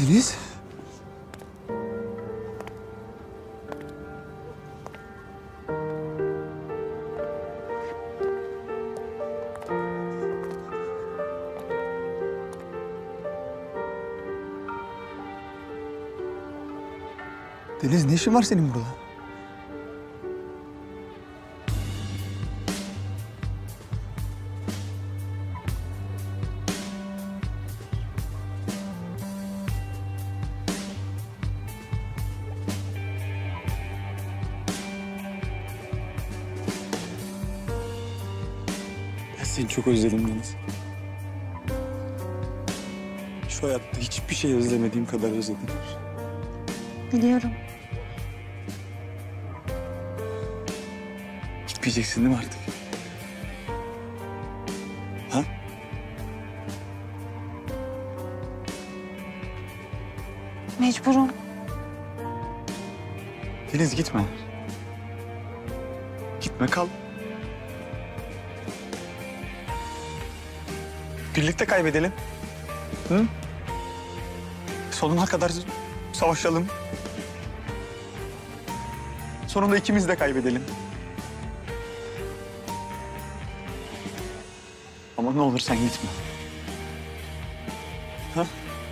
Deniz. Deniz, ne işin var senin burada? Ben seni çok özledim Deniz. Şu hayatta hiçbir şey özlemediğim kadar özledim. Biliyorum. Gitmeyeceksin değil mi artık? Ha? Mecburum. Deniz, gitme. Gitme, kal. Birlikte kaybedelim. Hı? Sonuna kadar savaşalım. Sonunda ikimiz de kaybedelim. Ama ne olur sen gitme. Ha?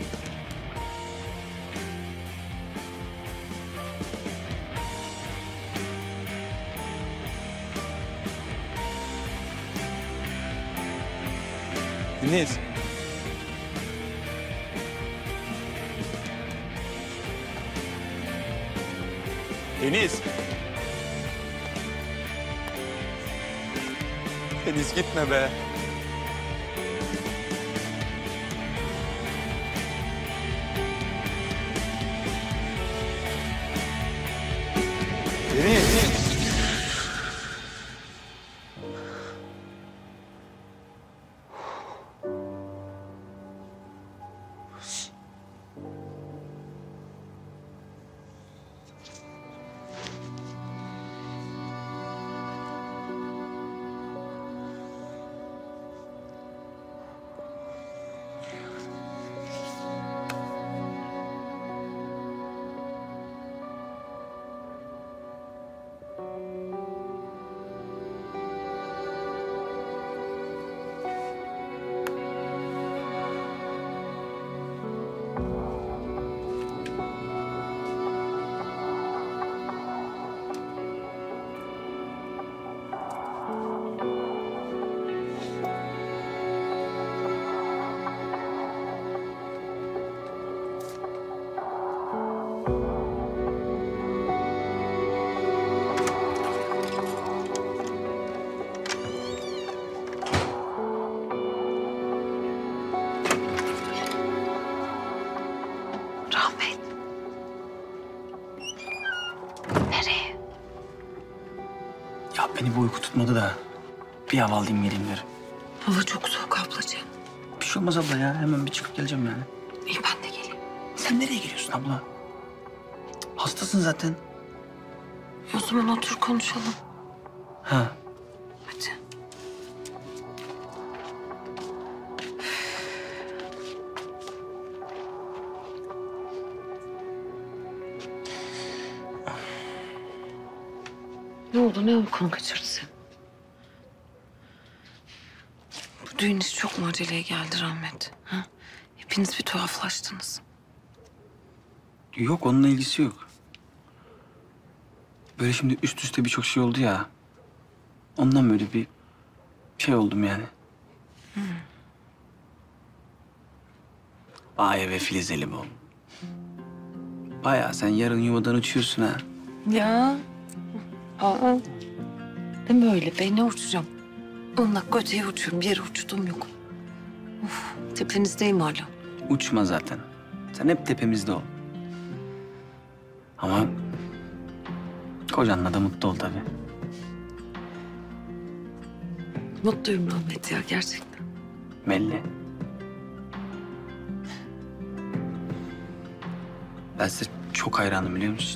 Deniz. Deniz. Deniz, gitme be. Deniz. Rahmet. Nereye? Ya beni bu uyku tutmadı da bir hava alayım geleyim derim. Hava çok soğuk ablacığım. Bir şey olmaz abla ya. Hemen bir çıkıp geleceğim yani. İyi, ben de geleyim. Sen nereye geliyorsun abla? Hastasın zaten. O zaman otur konuşalım. Ha. Hadi. Ne oldu? Ne uykunu kaçırdı seni? Bu düğün işi çok mu aceleye geldi Rahmet? Ha? Hepiniz bir tuhaflaştınız. Yok, onunla ilgisi yok. Böyle şimdi üst üste birçok şey oldu ya. Ondan böyle bir şey oldum yani. Vay be Filizeli bu. Bayağı sen yarın yuvadan uçuyorsun ha. Ya. Aa. Deme öyle be, ne uçacağım? 10 dakika öteye uçuyorum, bir yere uçtuğum yok. Of, tepenizdeyim hala. Uçma zaten. Sen hep tepemizde ol. Ama kocanla da mutlu ol tabii. Mutluyum Rahmet ya, gerçekten. Belli. Ben size çok hayranım, biliyor musun?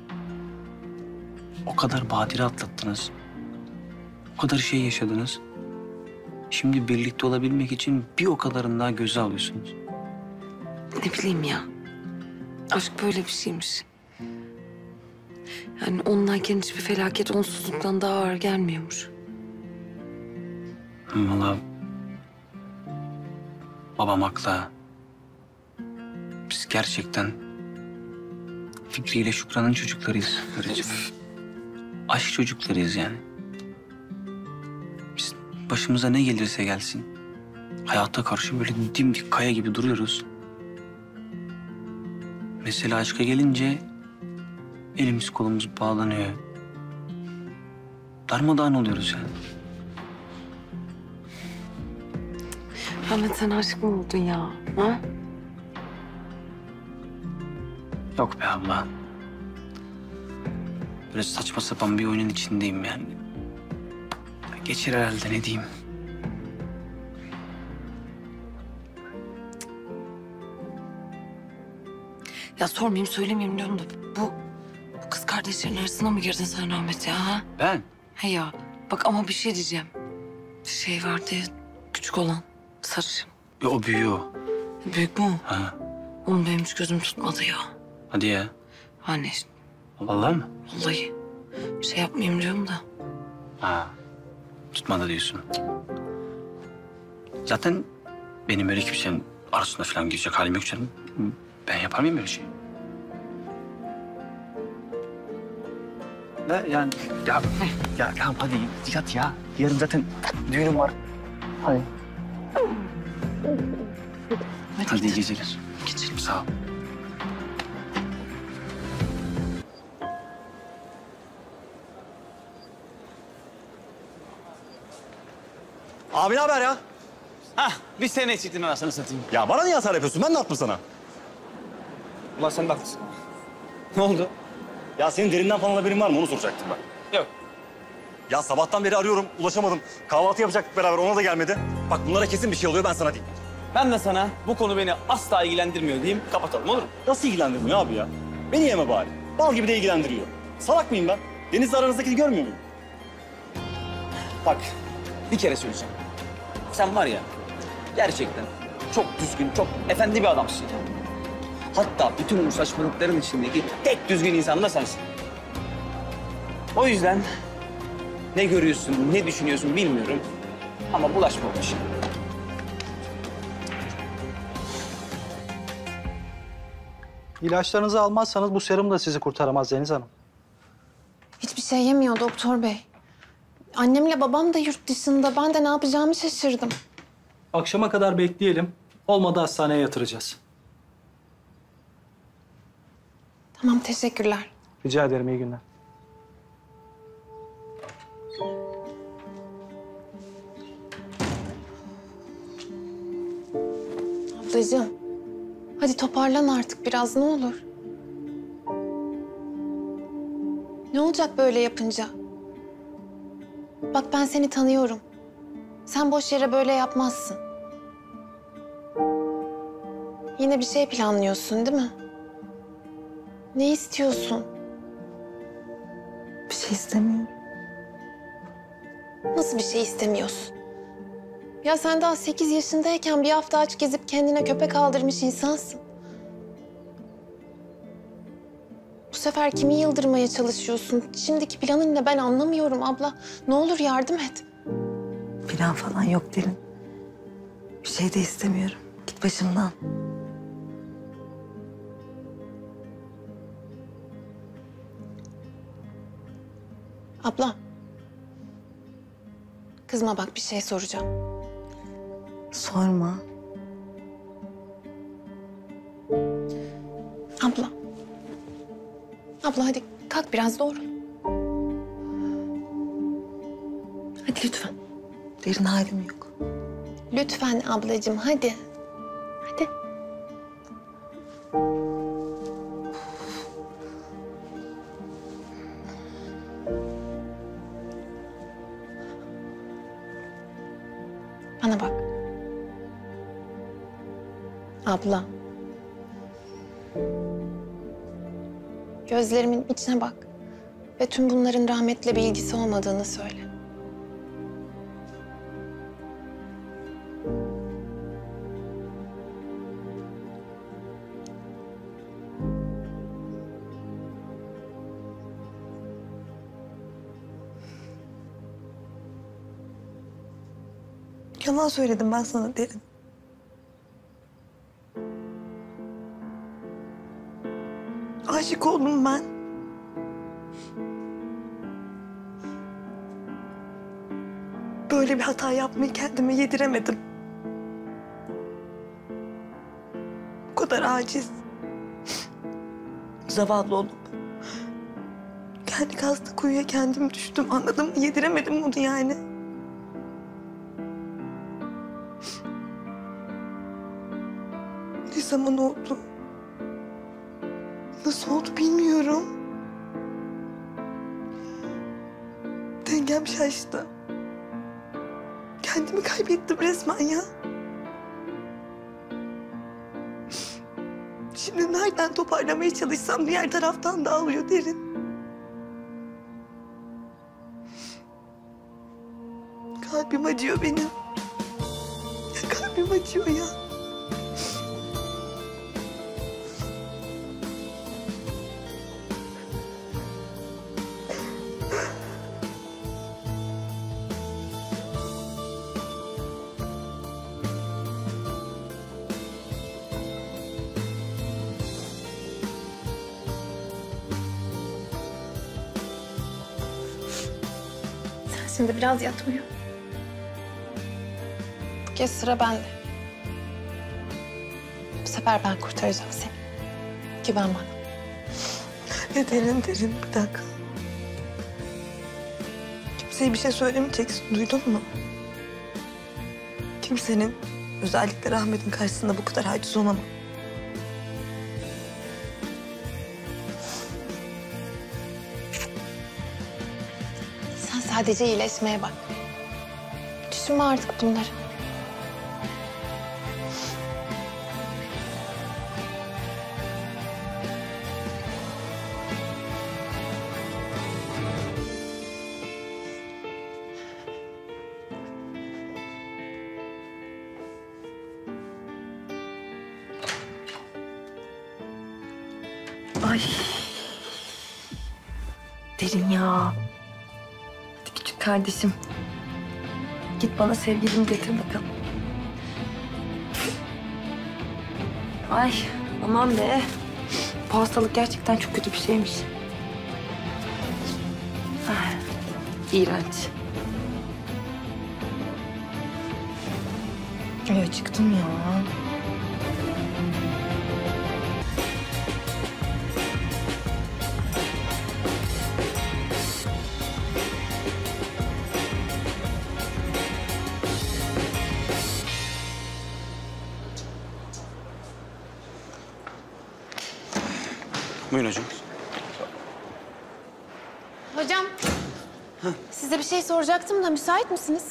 O kadar badire atlattınız. O kadar şey yaşadınız. Şimdi birlikte olabilmek için bir o kadarını daha göze alıyorsunuz. Ne bileyim ya. Aşk böyle bir şeymiş. Yani onunlayken hiçbir felaket onsuzluktan daha ağır gelmiyormuş. Vallahi babam haklı. Ha. Biz gerçekten Fikri ile Şükran'ın çocuklarıyız. Karıcığım. Aşk çocuklarıyız yani. Biz başımıza ne gelirse gelsin hayata karşı böyle dimdik kaya gibi duruyoruz. Mesela aşka gelince elimiz kolumuz bağlanıyor. Darmadağın oluyoruz yani. Ahmet sen aşık mı oldun ya? Ha? Yok be abla. Böyle saçma sapan bir oyunun içindeyim yani. Geçer herhalde ne diyeyim. Ya sormayayım söylemeyeyim diyorum da bu kız kardeşlerin arasına mı girdin sen Ahmet ya? Ha? Ben? He ya bak ama bir şey diyeceğim. Şey vardı ya küçük olan sarışın. O büyüyor. Büyük mü o? Ha. Onu benim hiç gözüm tutmadı ya. Hadi ya. Anne işte, Vallahi mı? vallahi şey yapmayayım diyorum da. Ha. Tutmadı diyorsun. Zaten benim öyle kimsenin arasına falan girecek halim yok canım. Ben yapar mıyım öyle şey? Ne yani? Ya tamam hadi yat ya. Yarın zaten düğünüm var. Hadi. Hadi iyi geceler. Geçelim. Sağ ol. Abi ne haber ya? Hah, bir sene eksiktin anasını satayım. Ya bana niye hasar yapıyorsun? Ben ne yaptım sana? Ulan sen de haklısın. Ne oldu? Ya senin derinden falan haberin var mı? Onu soracaktım ben. Yok. Ya sabahtan beri arıyorum, ulaşamadım. Kahvaltı yapacaktık beraber, ona da gelmedi. Bak bunlara kesin bir şey oluyor, ben sana diyeyim. Ben de sana bu konu beni asla ilgilendirmiyor diyeyim, kapatalım olur mu? Nasıl ilgilendirmiyor abi ya? Beni yeme bari. Bal gibi de ilgilendiriyor. Salak mıyım ben? Deniz'le aranızdakini görmüyor muyum? Bak, bir kere söyleyeceğim. Sen var ya, gerçekten çok düzgün, çok efendi bir adamsın ya. Hatta bütün bu saçmalıkların içindeki tek düzgün insan da sensin. O yüzden ne görüyorsun, ne düşünüyorsun bilmiyorum. Ama bulaşma o işe. İlaçlarınızı almazsanız bu serum da sizi kurtaramaz Deniz Hanım. Hiçbir şey yemiyor doktor bey. Annemle babam da yurt dışında. Ben de ne yapacağımı şaşırdım. Akşama kadar bekleyelim. Olmadı hastaneye yatıracağız. Tamam teşekkürler. Rica ederim, iyi günler. Ablacığım hadi toparlan artık biraz ne olur. Ne olacak böyle yapınca? Bak ben seni tanıyorum. Sen boş yere böyle yapmazsın. Yine bir şey planlıyorsun değil mi? Ne istiyorsun? Bir şey istemiyorum. Nasıl bir şey istemiyorsun? Ya sen daha 8 yaşındayken bir hafta aç gezip kendine köpek aldırmış insansın. Bu sefer kimi yıldırmaya çalışıyorsun? Şimdiki planın ne ben anlamıyorum abla. Ne olur yardım et. Plan falan yok derin. Bir şey de istemiyorum. Git başımdan. Abla. Kızma bak bir şey soracağım. Sorma. Abla. Abla hadi kalk biraz doğru. Hadi lütfen. Derin halim yok. Lütfen ablacığım hadi. Hadi. Bana bak. Abla. Gözlerimin içine bak. Ve tüm bunların rahmetle bir ilgisi olmadığını söyle. Yalan söyledim ben sana Derin. Aşık oldum ben. Böyle bir hata yapmayı kendime yediremedim. Bu kadar aciz. Zavallı olup. Kendi kazdığı kuyuya kendim düştüm. Anladın mı? Yediremedim onu yani. Ne zaman oldu? Nasıl oldu bilmiyorum. Dengem şaştı. Kendimi kaybettim resmen ya. Şimdi nereden toparlamaya çalışsam diğer taraftan dağılıyor Derin. Kalbim acıyor benim. Ya kalbim acıyor ya. Sen şimdi biraz yat uyu. Bu kez sıra bende. Bu sefer ben kurtaracağım seni. Güven bana. Derin bir dakika. Kimseye bir şey söylemeyeceksin, duydun mu? Kimsenin, özellikle Rahmet'in karşısında bu kadar aciz olamam. Sen sadece iyileşmeye bak. Düşünme artık bunları. Ay. Derin ya. Hadi küçük kardeşim. Git bana sevgilimi getir bakalım. Ay aman be. Bu hastalık gerçekten çok kötü bir şeymiş. Ay, iğrenç. Ay çıktım ya. Buyurun hocam. Hocam, size bir şey soracaktım da müsait misiniz?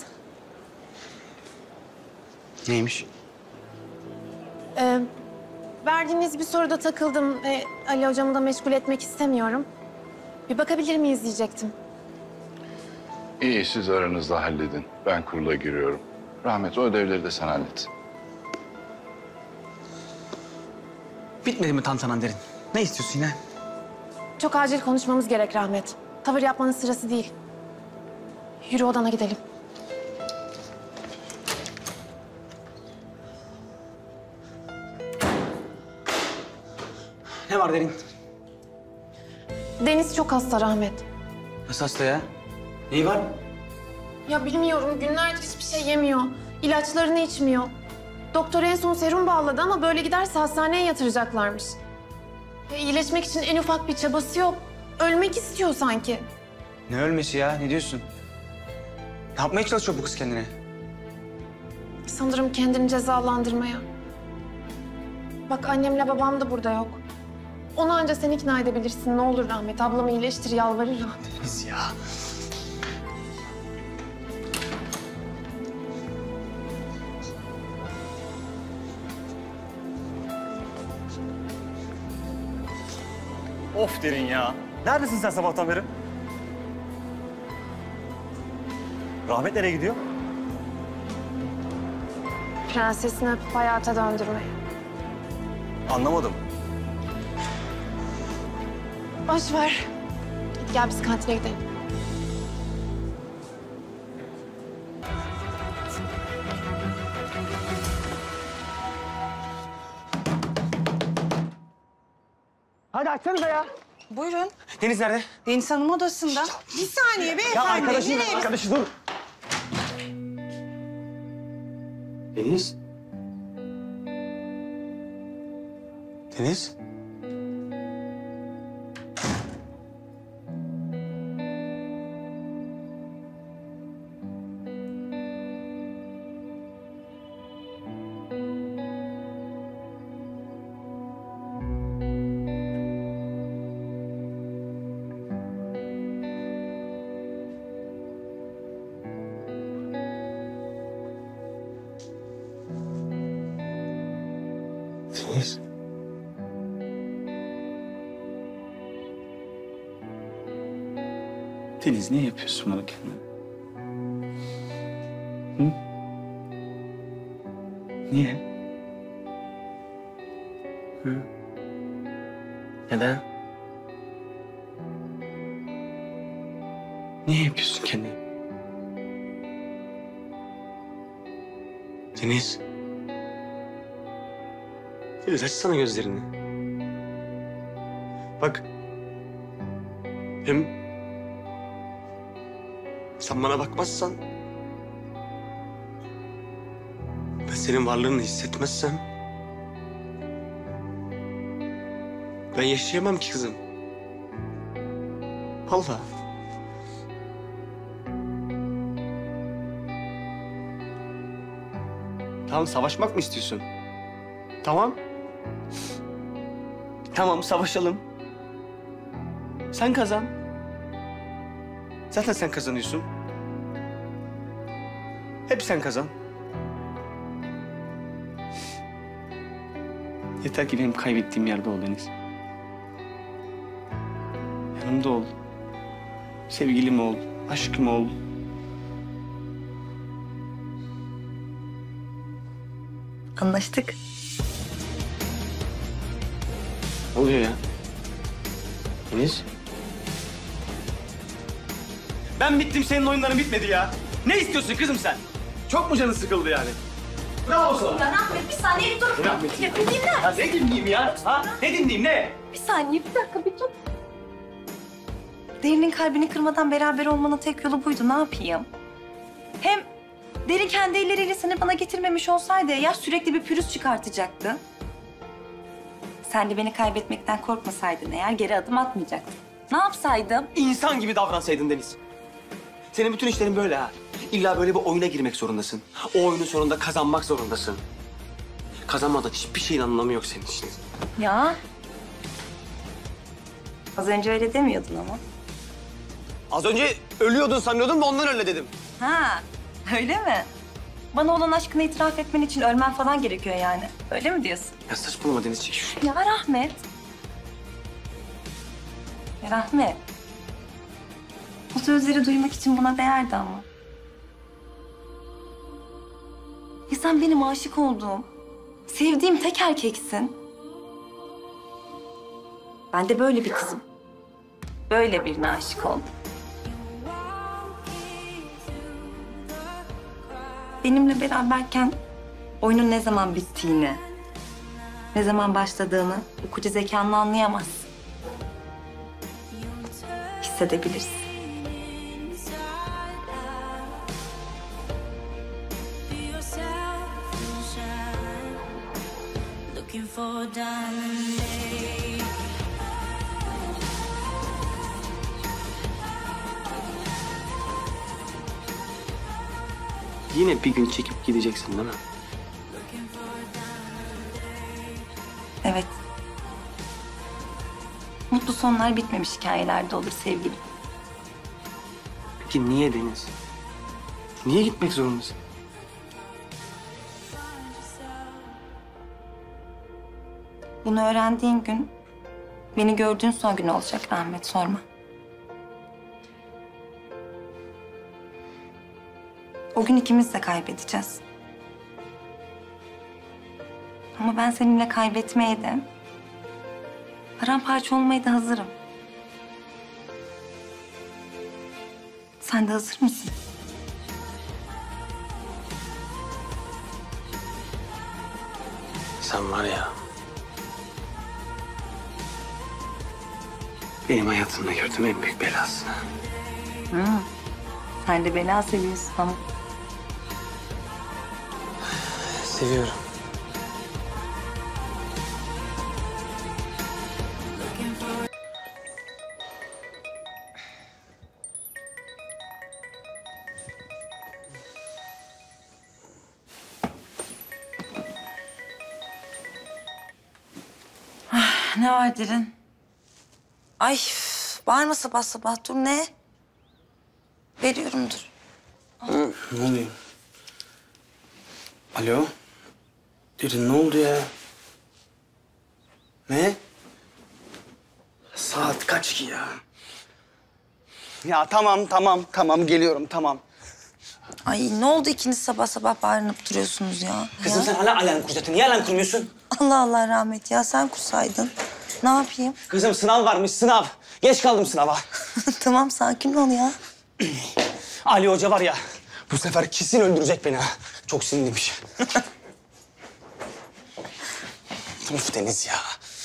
Neymiş? Verdiğiniz bir soruda takıldım ve Ali hocamı da meşgul etmek istemiyorum. Bir bakabilir miyiz diyecektim. İyi, siz aranızda halledin. Ben kurula giriyorum. Rahmet, o ödevleri de sen hallet. Bitmedi mi tantanan Derin? Ne istiyorsun yine? Çok acil konuşmamız gerek Rahmet. Tavır yapmanın sırası değil. Yürü odana gidelim. Ne var Derin? Deniz çok hasta Rahmet. Nasıl hasta ya? Neyi var? Ya bilmiyorum, günlerdir hiçbir şey yemiyor. İlaçlarını içmiyor. Doktor en son serum bağladı ama böyle giderse hastaneye yatıracaklarmış. İyileşmek için en ufak bir çabası yok. Ölmek istiyor sanki. Ne ölmesi ya? Ne diyorsun? Ne yapmaya çalışıyor bu kız kendine? Sanırım kendini cezalandırmaya. Bak annemle babam da burada yok. Onu anca sen ikna edebilirsin. Ne olur Rahmet, ablamı iyileştir, yalvarırım. Deniz ya. Of Derin ya. Neredesin sen sabahtan beri? Rahmet nereye gidiyor? Prensesini öpüp hayata döndürmeye. Anlamadım. Boş ver. Hadi gel biz kantine gidelim. açsanıza ya. Buyurun. Deniz nerede? Deniz Hanım odasında. Bir saniye Ya beyefendi. Nereye? arkadaşı dur. Deniz? Deniz? Deniz? Deniz niye yapıyorsun bunu kendine? Hı? Niye? Hı? Neden? Niye yapıyorsun kendine? Deniz? Deniz açsana gözlerini. Bak. Hem sen bana bakmazsan, ben senin varlığını hissetmezsem ben yaşayamam ki kızım. Vallahi. Tamam, savaşmak mı istiyorsun? Tamam. Tamam, savaşalım. Sen kazan. Zaten sen kazanıyorsun. Hep sen kazan. Yeter ki benim kaybettiğim yerde ol Deniz. Yanımda ol. Sevgilim ol, aşkım ol. Anlaştık. Ne oluyor ya? Deniz? Ben bittim, senin oyunların bitmedi ya. Ne istiyorsun kızım sen? Çok mu canın sıkıldı yani? Bravo sana. Ya Rahmet bir saniye bir dur. Ne Rahmet? Ya bir dinle. Ya ne dinleyeyim ya? Ha? Ne dinleyeyim, ne? Bir saniye bir dakika bir dur. Derin'in kalbini kırmadan beraber olmanın tek yolu buydu. Ne yapayım? Hem Derin kendi elleriyle seni bana getirmemiş olsaydı ya sürekli bir pürüz çıkartacaktı. Sen de beni kaybetmekten korkmasaydın eğer geri adım atmayacaktın. Ne yapsaydım? İnsan gibi davransaydın Deniz. Senin bütün işlerin böyle ha. İlla böyle bir oyuna girmek zorundasın. O oyunun sonunda kazanmak zorundasın. Kazanmadan hiçbir şeyin anlamı yok senin için. Ya. Az önce öyle demiyordun ama. Az önce ölüyordun sanıyordum da ondan öyle dedim. Ha, öyle mi? Bana olan aşkını itiraf etmen için ölmen falan gerekiyor yani. Öyle mi diyorsun? Ya saçmalama Deniz, çek şunu. Ya Rahmet. Ya Rahmet. Bu sözleri duymak için buna değerdi ama. Ya sen benim aşık olduğum, sevdiğim tek erkeksin. Ben de böyle bir kızım. Böyle birine aşık oldum. Benimle beraberken oyunun ne zaman bittiğini, ne zaman başladığını bu koca zekanla anlayamazsın. Hissedebilirsin. Yine bir gün çekip gideceksin değil mi? Evet. Mutlu sonlar bitmemiş hikayelerde olur sevgilim. Peki niye Deniz? Niye gitmek zorundasın? Bunu öğrendiğin gün beni gördüğün son gün olacak Rahmet, sorma. O gün ikimiz de kaybedeceğiz. Ama ben seninle kaybetmeye de, paramparça olmaya da hazırım. Sen de hazır mısın? Sen var ya... benim hayatımda gördüğüm en büyük belası. Sen de bela seviyorsun ama. Seviyorum. Ne var Derin? Ay üf, bağırma sabah sabah. Dur ne? Veriyorum dur. Ne oluyor? Alo? Derin ne oldu ya? Ne? Saat kaç ki ya? Ya tamam geliyorum tamam. Ay ne oldu ikiniz sabah sabah bağırınıp duruyorsunuz ya? Kızım sen hala alarm kuracaktın. Niye alarm kurmuyorsun? Allah Allah rahmet ya sen kursaydın. Ne yapayım? Kızım sınav varmış sınav. Geç kaldım sınava. Tamam sakin ol ya. Ali Hoca var ya, bu sefer kesin öldürecek beni ha. Çok sinirliymiş. Of Deniz ya.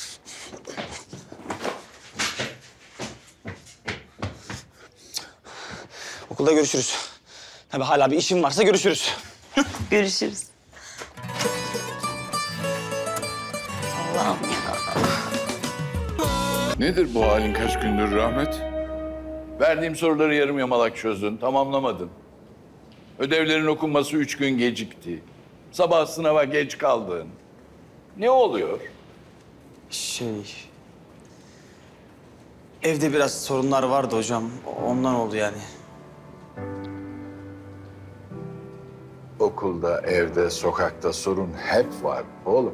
Okulda görüşürüz. Tabii hala bir işim varsa görüşürüz. Görüşürüz. Allah'ım ya. Nedir bu halin kaç gündür Rahmet? Verdiğim soruları yarım yamalak çözdün, tamamlamadın. Ödevlerin okunması 3 gün gecikti. Sabah sınava geç kaldın. Ne oluyor? Evde biraz sorunlar vardı hocam. Ondan oldu yani. Okulda, evde, sokakta sorun hep var oğlum.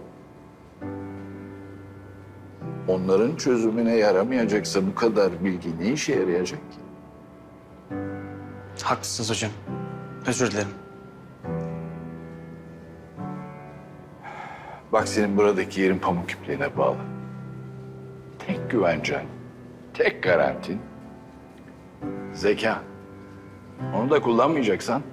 Onların çözümüne yaramayacaksa bu kadar bilgi ne işe yarayacak ki? Haklısınız hocam. Özür dilerim. Bak senin buradaki yerin pamuk ipliğine bağlı. Tek güvencen, tek garantin zeka. Onu da kullanmayacaksan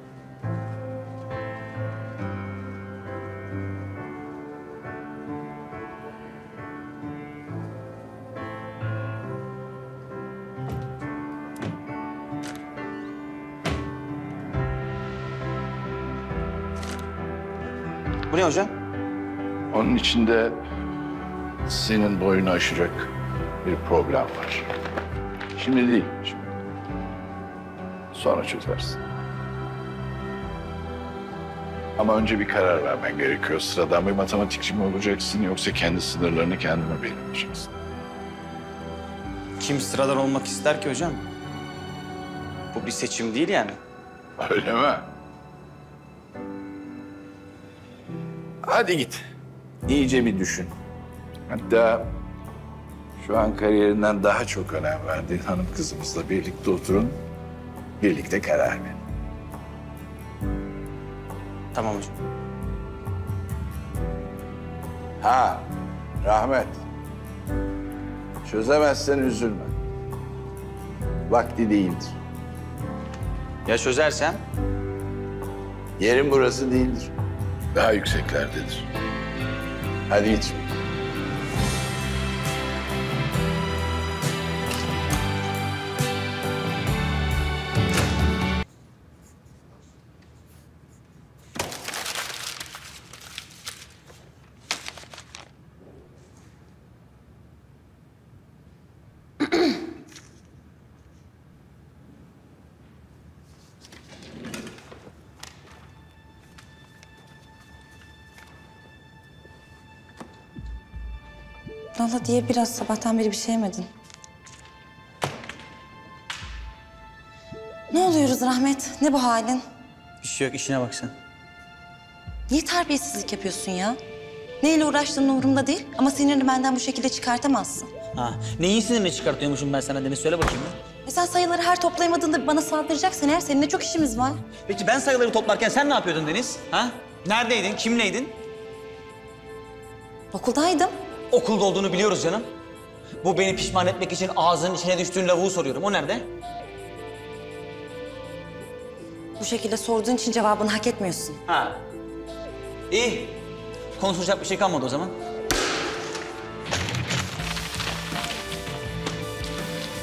Bu ne hocam? onun içinde senin boyunu aşacak bir problem var. Şimdi değil, şimdi. Sonra çözersin. Ama önce bir karar vermen gerekiyor. Sıradan bir matematikçi mi olacaksın yoksa kendi sınırlarını kendine belirleyeceksin? Kim sıradan olmak ister ki hocam? Bu bir seçim değil yani. Öyle mi? Hadi git. İyice bir düşün. Hatta şu an kariyerinden daha çok önem verdiğin hanım kızımızla birlikte oturun. Birlikte karar verin. Tamam hocam. Ha, Rahmet. Çözemezsen üzülme. Vakti değildir. Ya çözersem? Yerin burası değildir. Daha yükseklerdedir. Hadi git. Lala diye biraz sabahtan beri bir şey yemedin. Ne oluyoruz Rahmet? Ne bu halin? Bir şey yok, işine bak sen. Niye terbiyesizlik yapıyorsun ya? Neyle uğraştığın umurumda değil ama sinirini benden bu şekilde çıkartamazsın. Ha, neyin sinirini çıkartıyormuşum ben sana Deniz? Söyle bakayım ya. Sen sayıları her toplayamadığında bana saldıracaksın eğer seninle çok işimiz var. Peki ben sayıları toplarken sen ne yapıyordun Deniz? Ha? Neredeydin, kimleydin? Okuldaydım. Okulda olduğunu biliyoruz canım. Bu beni pişman etmek için ağzının içine düştüğün lavuğu soruyorum. O nerede? Bu şekilde sorduğun için cevabını hak etmiyorsun. Ha. İyi. Konuşacak bir şey kalmadı o zaman.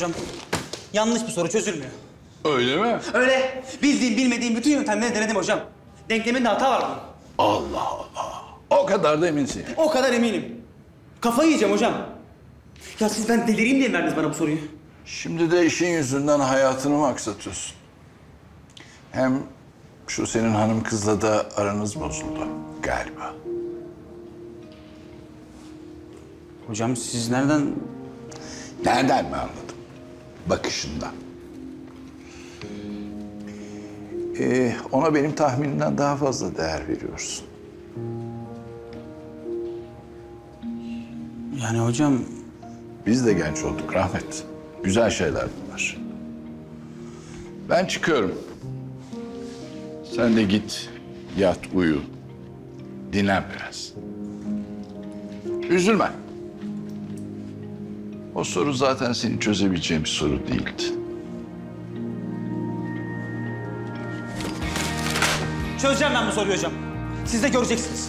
Hocam yanlış bir soru çözülmüyor. Öyle mi? Öyle bildiğim bilmediğim bütün yöntemleri denedim hocam. Denkleminde hata var bunun. Allah Allah. O kadar da eminsin. O kadar eminim. Kafayı yiyeceğim hocam. Ya siz ben delireyim diye mi verdiniz bana bu soruyu? Şimdi de işin yüzünden hayatını mı aksatıyorsun? Hem şu senin hanım kızla da aranız bozuldu galiba. Hocam siz nereden... Nereden mi anladım? Bakışından. Ona benim tahminimden daha fazla değer veriyorsun. Yani hocam... Biz de genç olduk Rahmet. Güzel şeyler bunlar. Ben çıkıyorum. Sen de git, yat, uyu. Dinlen biraz. Üzülme. O soru zaten senin çözebileceğin bir soru değildi. Çözeceğim ben bu soruyu hocam. Siz de göreceksiniz.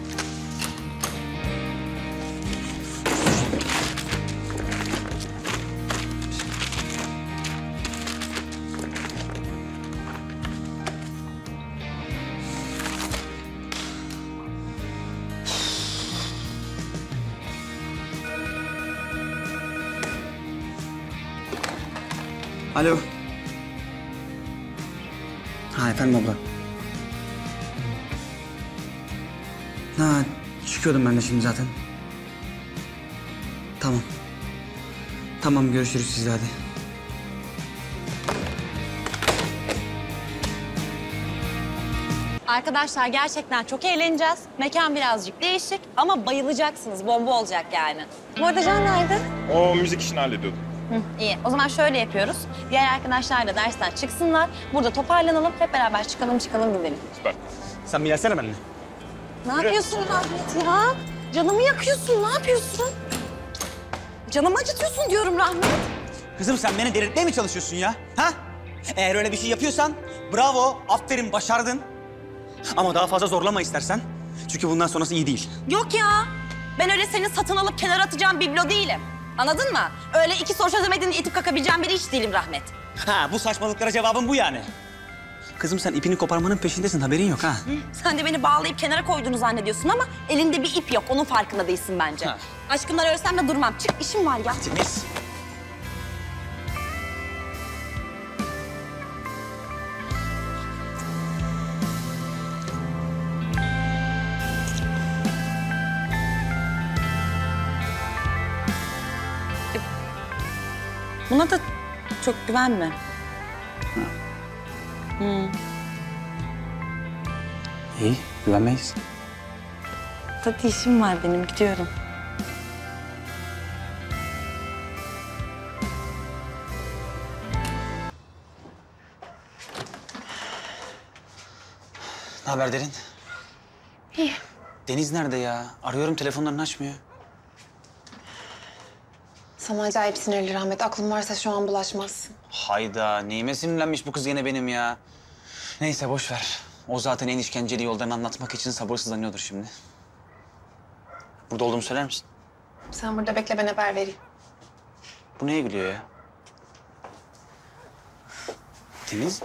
Alo. Ha efendim abla. Ha çıkıyordum ben de şimdi zaten. Tamam. Tamam görüşürüz siz de hadi. Arkadaşlar gerçekten çok eğleneceğiz. Mekan birazcık değişik ama bayılacaksınız. Bomba olacak yani. Bu arada Can nerede? O müzik işini hallediyordu. İyi. O zaman şöyle yapıyoruz. Diğer arkadaşlar da dersten çıksınlar. Burada toparlanalım. Hep beraber çıkalım gidelim. Süper. Sen bir gelsene benimle. Ne yapıyorsun Rahmet ya? Canımı yakıyorsun. Ne yapıyorsun? Canımı acıtıyorsun diyorum Rahmet. Kızım sen beni delirtmeye mi çalışıyorsun ya? Ha? Eğer öyle bir şey yapıyorsan bravo, aferin, başardın. Ama daha fazla zorlama istersen. Çünkü bundan sonrası iyi değil. Yok ya. Ben öyle seni satın alıp kenara atacağım biblo değilim. Anladın mı? Öyle iki soru çözemediğini itip kakabileceğim biri hiç değilim Rahmet. Ha, bu saçmalıklara cevabın bu yani. Kızım sen ipini koparmanın peşindesin, haberin yok ha. Hı? Sen de beni bağlayıp kenara koyduğunu zannediyorsun ama elinde bir ip yok. Onun farkında değilsin bence. Ha. Aşkımdan ölsem de durmam. Çık, işim var ya. Temiz. Buna da çok güvenme. Hı. İyi, güvenmeyiz. Tabii işim var benim, gidiyorum. Ne haber Derin? İyi. Deniz nerede ya? Arıyorum, telefonlarını açmıyor. Sana acayip sinirli Rahmet. Aklın varsa şu an bulaşmazsın. Hayda, neyime sinirlenmiş bu kız yine benim ya. Neyse boş ver. O zaten en işkenceli yollarını anlatmak için sabırsızlanıyordur şimdi. Burada olduğumu söyler misin? Sen burada bekle, ben haber vereyim. Bu neye gülüyor ya? Deniz?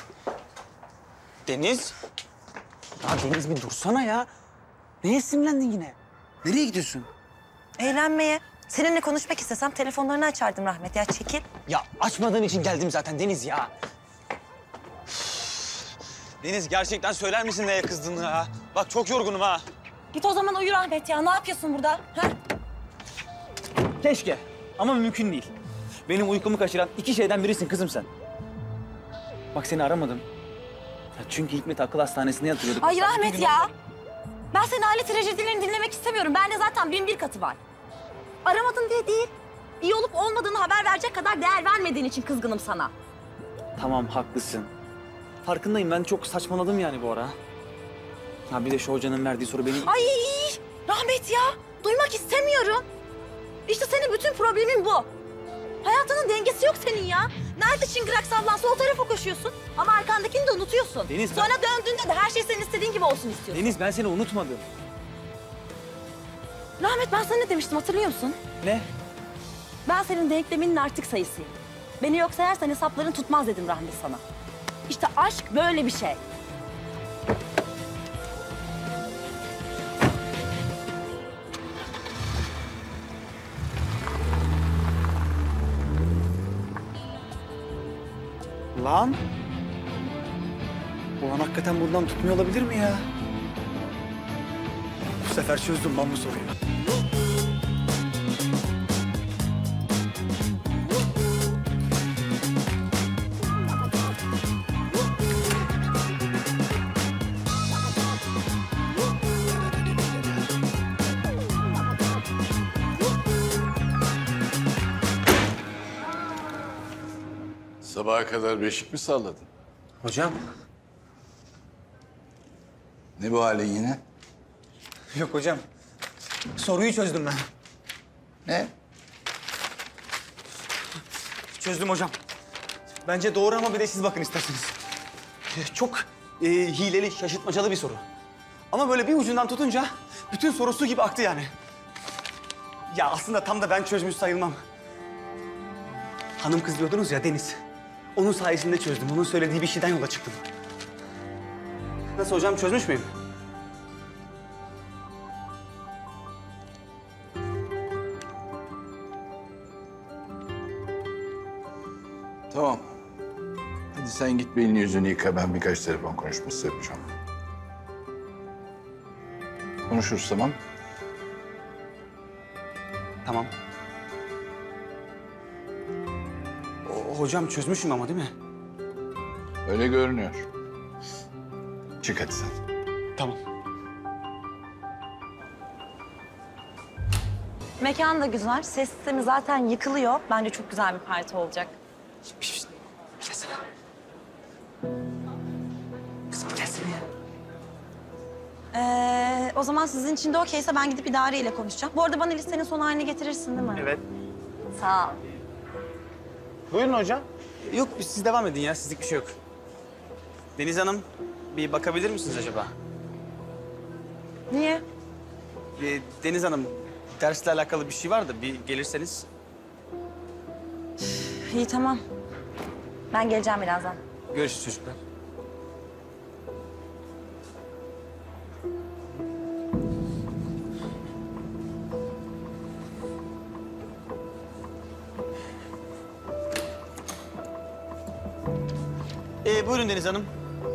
Deniz? Ya Deniz bir dursana ya. Neye sinirlendin yine? Nereye gidiyorsun? Eğlenmeye. Seninle konuşmak istesem telefonlarını açardım Rahmet ya, çekil. Ya açmadığın için geldim zaten Deniz ya. Deniz gerçekten söyler misin neye kızdığını ha? Bak çok yorgunum ha. Git o zaman uyu Rahmet ya. Ne yapıyorsun burada? Ha? Keşke ama mümkün değil. Benim uykumu kaçıran iki şeyden birisin kızım sen. Bak seni aramadım. Ya çünkü Hikmet akıl hastanesinde yatırıyorduk. Ay Rahmet ya. Ben senin aile trajedilerini dinlemek istemiyorum. Bende zaten 1001 katı var. Aramadın diye değil. İyi olup olmadığını haber verecek kadar değer vermediğin için kızgınım sana. Tamam haklısın. Farkındayım ben çok saçmaladım yani bu ara. Ya bir de şu hocanın verdiği soru beni... Ay Rahmet ya. Duymak istemiyorum. İşte senin bütün problemin bu. Hayatının dengesi yok senin ya. Nerede çıngırak sallansa o tarafa koşuyorsun. Ama arkandakini de unutuyorsun. Deniz, Sonra döndüğünde de her şey senin istediğin gibi olsun istiyorsun. Deniz ben seni unutmadım. Rahmet ben sana ne demiştim hatırlıyor musun? Ne? Ben senin denkleminin artık sayısıyım. Beni yok sayarsan hesapların tutmaz dedim Rahmi sana. İşte aşk böyle bir şey. Lan. Ulan hakikaten buradan tutmuyor olabilir mi ya? Bu sefer çözdüm ben bu soruyu. Sabaha kadar beşik mi salladın? Hocam. Ne bu halin yine? Yok hocam. Soruyu çözdüm ben. Ne? Çözdüm hocam. Bence doğru ama bir de siz bakın isterseniz. Çok hileli, şaşırtmacalı bir soru. Ama böyle bir ucundan tutunca bütün soru su gibi aktı yani. Ya aslında tam da ben çözmüş sayılmam. Hanım kız diyordunuz ya Deniz. Onun sayesinde çözdüm. Onun söylediği bir şeyden yola çıktım. Nasıl hocam, çözmüş müyüm? Tamam. Hadi sen git belini yüzünü yıka. Ben birkaç telefon konuşması yapacağım. Konuşuruz tamam. Tamam. Hocam çözmüşüm ama değil mi? Öyle görünüyor. Çık hadi sen. Tamam. Mekan da güzel. Ses sistemi zaten yıkılıyor. Bence çok güzel bir parti olacak. Gelsene. Kızım gelsene ya. O zaman sizin için de okeyse ben gidip idareyle konuşacağım. Bu arada bana listenin son halini getirirsin değil mi? Evet. Sağ ol. Buyurun hocam. Yok siz devam edin ya. Sizlik bir şey yok. Deniz Hanım bir bakabilir misiniz acaba? Niye? Deniz Hanım dersle alakalı bir şey var da bir gelirseniz. İyi tamam. Ben geleceğim birazdan. Görüşürüz çocuklar. Buyurun Deniz Hanım.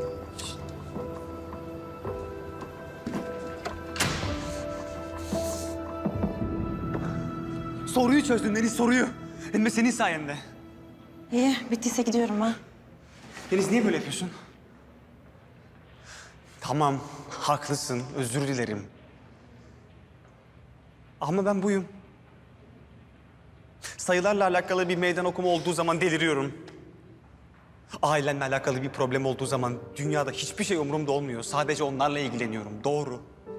Soruyu çözdün Deniz, soruyu. Hem de senin sayende. İyi, bittiyse gidiyorum ben. Deniz niye böyle yapıyorsun? Tamam, haklısın. Özür dilerim. Ama ben buyum. Sayılarla alakalı bir meydan okuma olduğu zaman deliriyorum. Ailenle alakalı bir problem olduğu zaman dünyada hiçbir şey umurumda olmuyor. Sadece onlarla ilgileniyorum. Doğru.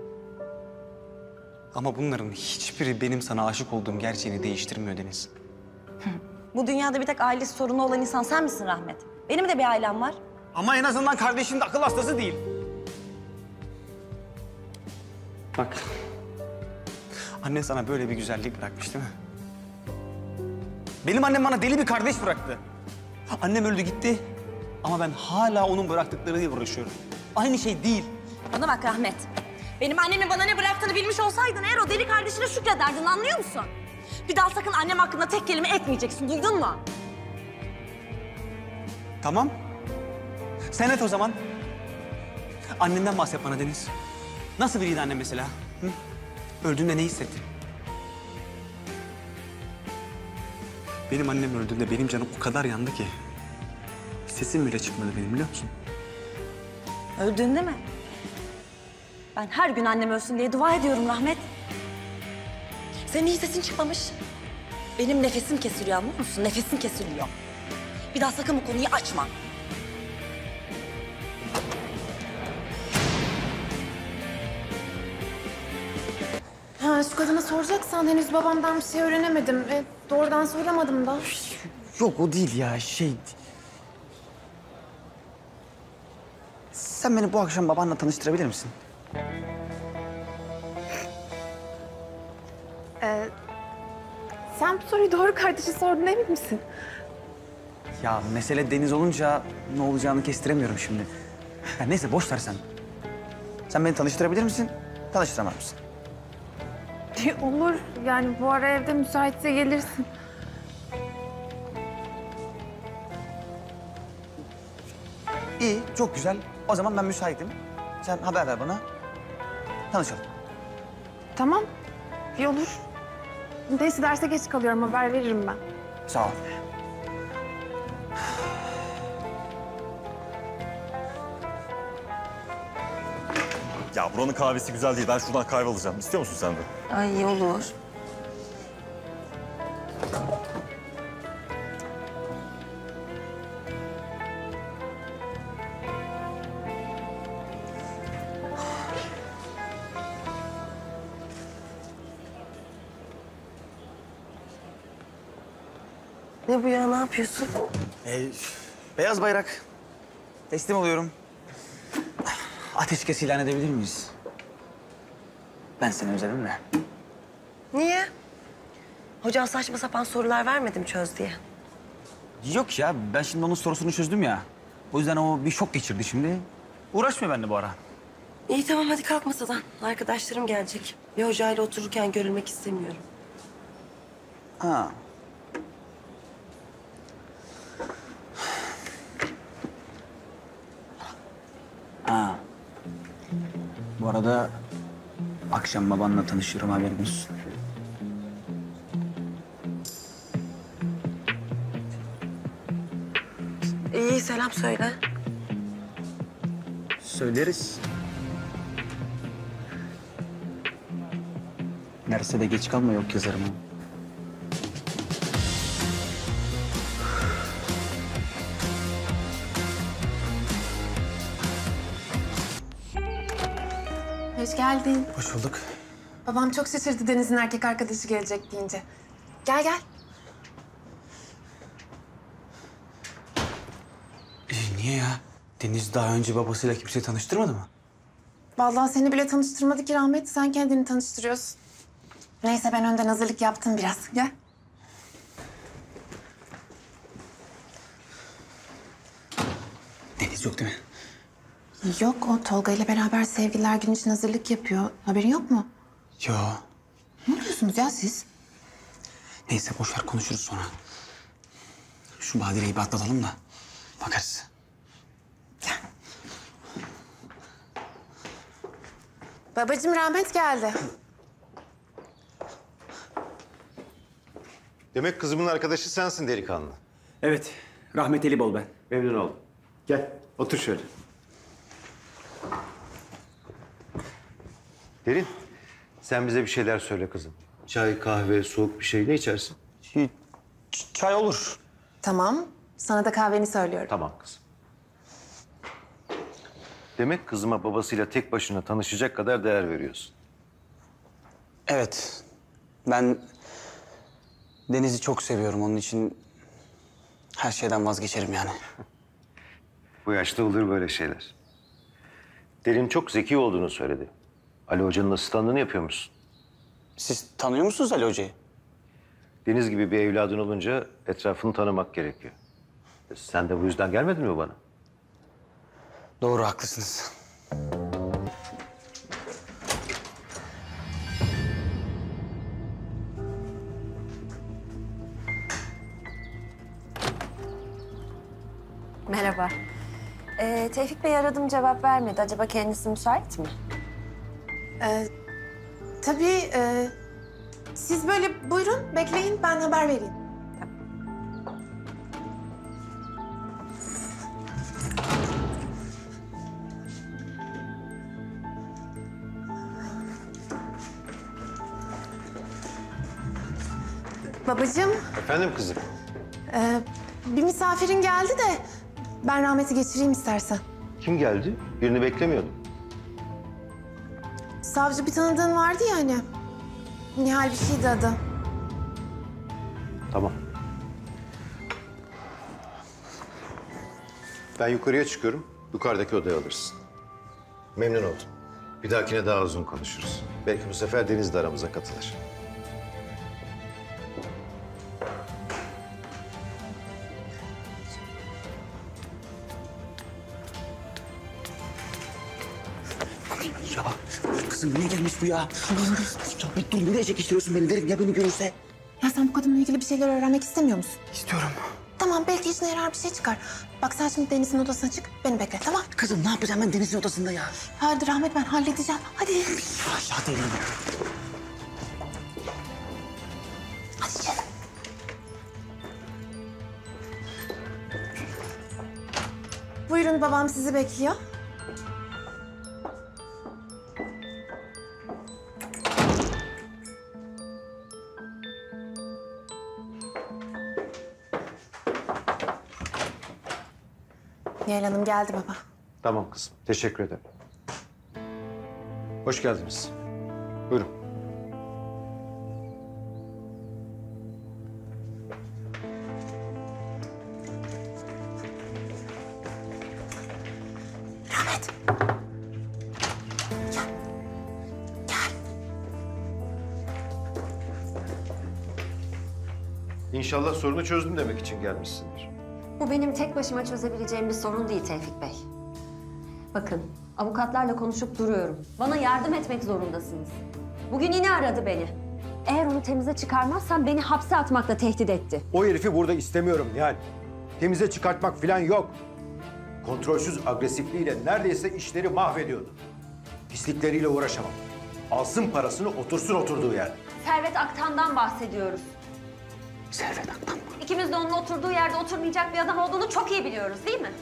Ama bunların hiçbiri benim sana aşık olduğum gerçeğini değiştirmiyor Deniz. Bu dünyada bir tek ailesi sorunu olan insan sen misin Rahmet? Benim de bir ailem var. Ama en azından kardeşin de akıl hastası değil. Bak. Annen sana böyle bir güzellik bırakmış değil mi? Benim annem bana deli bir kardeş bıraktı. Annem öldü gitti. Ama ben hala onun bıraktıklarıyla uğraşıyorum. Aynı şey değil. Bana bak Rahmet. Benim annemin bana ne bıraktığını bilmiş olsaydın eğer o deli kardeşine şükrederdin, anlıyor musun? Bir daha sakın annem hakkında tek kelime etmeyeceksin, duydun mu? Tamam. Sen et o zaman. Annenden bahset bana Deniz. Nasıl biriydi annem mesela? Hı? Öldüğünde ne hissettin? Benim annem öldüğünde benim canım o kadar yandı ki. Sesim bile çıkmadı benim, biliyor musun? Öldüğünde mi? Ben her gün annem ölsün diye dua ediyorum Rahmet. Senin hiç sesin çıkmamış. Benim nefesim kesiliyor, anlıyor musun? Nefesim kesiliyor. Bir daha sakın bu konuyu açma. Ha, şu kadına soracaksan henüz babamdan bir şey öğrenemedim. Doğrudan soramadım da. Yok o değil ya, şey... Sen beni bu akşam babanla tanıştırabilir misin? Sen bu soruyu doğru kardeşe sordun, emin misin? Ya mesele Deniz olunca ne olacağını kestiremiyorum şimdi. Ya neyse boş ver sen. Sen beni tanıştırabilir misin? Tanıştıramaz mısın? Olur. Yani bu ara evde müsaitse gelirsin. İyi, çok güzel. O zaman ben müsaitim. Sen haber ver bana. Tanışalım. Tamam. İyi olur. Neyse derse geç kalıyorum. Haber veririm ben. Sağ ol. Ya buranın kahvesi güzel değil. Ben şuradan kahve alacağım. İstiyor musun sen de? Ay olur. Ne bu ya, ne yapıyorsun? Beyaz bayrak. Teslim oluyorum. Ateşkes ilan edebilir miyiz? Ben seni özledim de. Niye? Hocan saçma sapan sorular vermedim çöz diye. Yok ya, ben şimdi onun sorusunu çözdüm ya. O yüzden o bir şok geçirdi şimdi. Uğraşmıyor benimle bu ara. İyi tamam, hadi kalk masadan. Arkadaşlarım gelecek. Bir hocayla otururken görülmek istemiyorum. Ha. Ha. Bu arada akşam babanla tanışıyorum, haberin olsun. İyi, selam söyle. Söyleriz. Derse de geç kalma, yok yazarım. Hoş geldin. Hoş bulduk. Babam çok şaşırdı Deniz'in erkek arkadaşı gelecek deyince. Gel gel. Niye ya? Deniz daha önce babasıyla kimseyi tanıştırmadı mı? Vallahi seni bile tanıştırmadı ki Rahmet. Sen kendini tanıştırıyorsun. Neyse ben önden hazırlık yaptım biraz. Gel. Deniz yok değil mi? Yok, o Tolga ile beraber Sevgililer Günü için hazırlık yapıyor. Haberin yok mu? Yo. Ne diyorsunuz ya siz? Neyse boş ver, konuşuruz sonra. Şu badireyi bir atlatalım da bakarız. Babacığım Rahmet geldi. Demek kızımın arkadaşı sensin delikanlı. Evet, Rahmet Elibol ben. Memnun oldum. Gel, otur şöyle. Derin, sen bize bir şeyler söyle kızım. Çay, kahve, soğuk bir şey ne içersin? Çay olur. Tamam. Sana da kahveni söylüyorum. Tamam kızım. Demek kızıma babasıyla tek başına tanışacak kadar değer veriyorsun. Evet. Ben Deniz'i çok seviyorum. Onun için her şeyden vazgeçerim yani. Bu yaşta olur böyle şeyler. Derin çok zeki olduğunu söyledi. Ali Hoca'nın asistanlığını yapıyormuşsun. Siz tanıyor musunuz Ali Hoca'yı? Deniz gibi bir evladın olunca etrafını tanımak gerekiyor. Sen de bu yüzden gelmedin mi bana? Doğru, haklısınız. Merhaba. Tevfik Bey aradım, cevap vermedi. Acaba kendisi müsait mi? Tabii. Siz böyle buyurun, bekleyin. Ben haber vereyim. Babacığım, Efendim kızım? bir misafirin geldi de ben Rahmet'i geçireyim istersen. Kim geldi? Birini beklemiyordum. Savcı bir tanıdığın vardı ya hani. Nihal bir şeydi adı. Tamam. Ben yukarıya çıkıyorum. Yukarıdaki odaya alırsın. Memnun oldum. Bir dahakine daha uzun konuşuruz. Belki bu sefer Deniz de aramıza katılır. Ya kızım niye gelmiş bu ya? Ya bir dur nereye çekiştiriyorsun beni derim ya beni görürse. Ya sen bu kadınla ilgili bir şeyler öğrenmek istemiyor musun? İstiyorum. Tamam belki işine yarar bir şey çıkar. Bak sen şimdi Deniz'in odasına çık, beni bekle tamam? Kızım ne yapacağım ben Deniz'in odasında ya? Hadi Rahmet ben halledeceğim. Hadi. Ya deli. Hadi canım. Buyurun babam sizi bekliyor. Nihal Hanım geldi baba. Tamam kızım. Teşekkür ederim. Hoş geldiniz. Buyurun. Rahmet. Gel. Gel. İnşallah sorunu çözdüm demek için gelmişsindir. Bu benim tek başıma çözebileceğim bir sorun değil Tevfik Bey. Bakın, avukatlarla konuşup duruyorum. Bana yardım etmek zorundasınız. Bugün yine aradı beni. Eğer onu temize çıkarmazsam beni hapse atmakla tehdit etti. O herifi burada istemiyorum Nihal. Temize çıkartmak falan yok. Kontrolsüz agresifliğiyle neredeyse işleri mahvediyordu. Pislikleriyle uğraşamam. Alsın parasını otursun oturduğu yerde. Servet Aktan'dan bahsediyoruz. Servet Aktan mı? İkimiz de onun oturduğu yerde oturmayacak bir adam olduğunu çok iyi biliyoruz değil mi?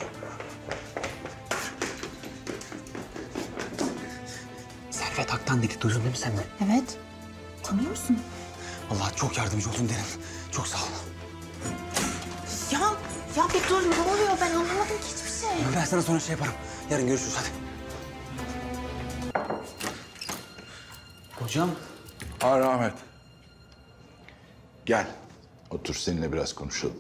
Servet Aktan dedi duydun değil mi sen de? Evet. Tanıyor musun? Vallahi çok yardımcı oldun Derin. Çok sağ ol. Ya bir dur ne oluyor ben anlamadım ki hiçbir şey. Ben sana sonra şey yaparım. Yarın görüşürüz hadi. Hocam. Rahmet. Gel. Otur seninle biraz konuşalım.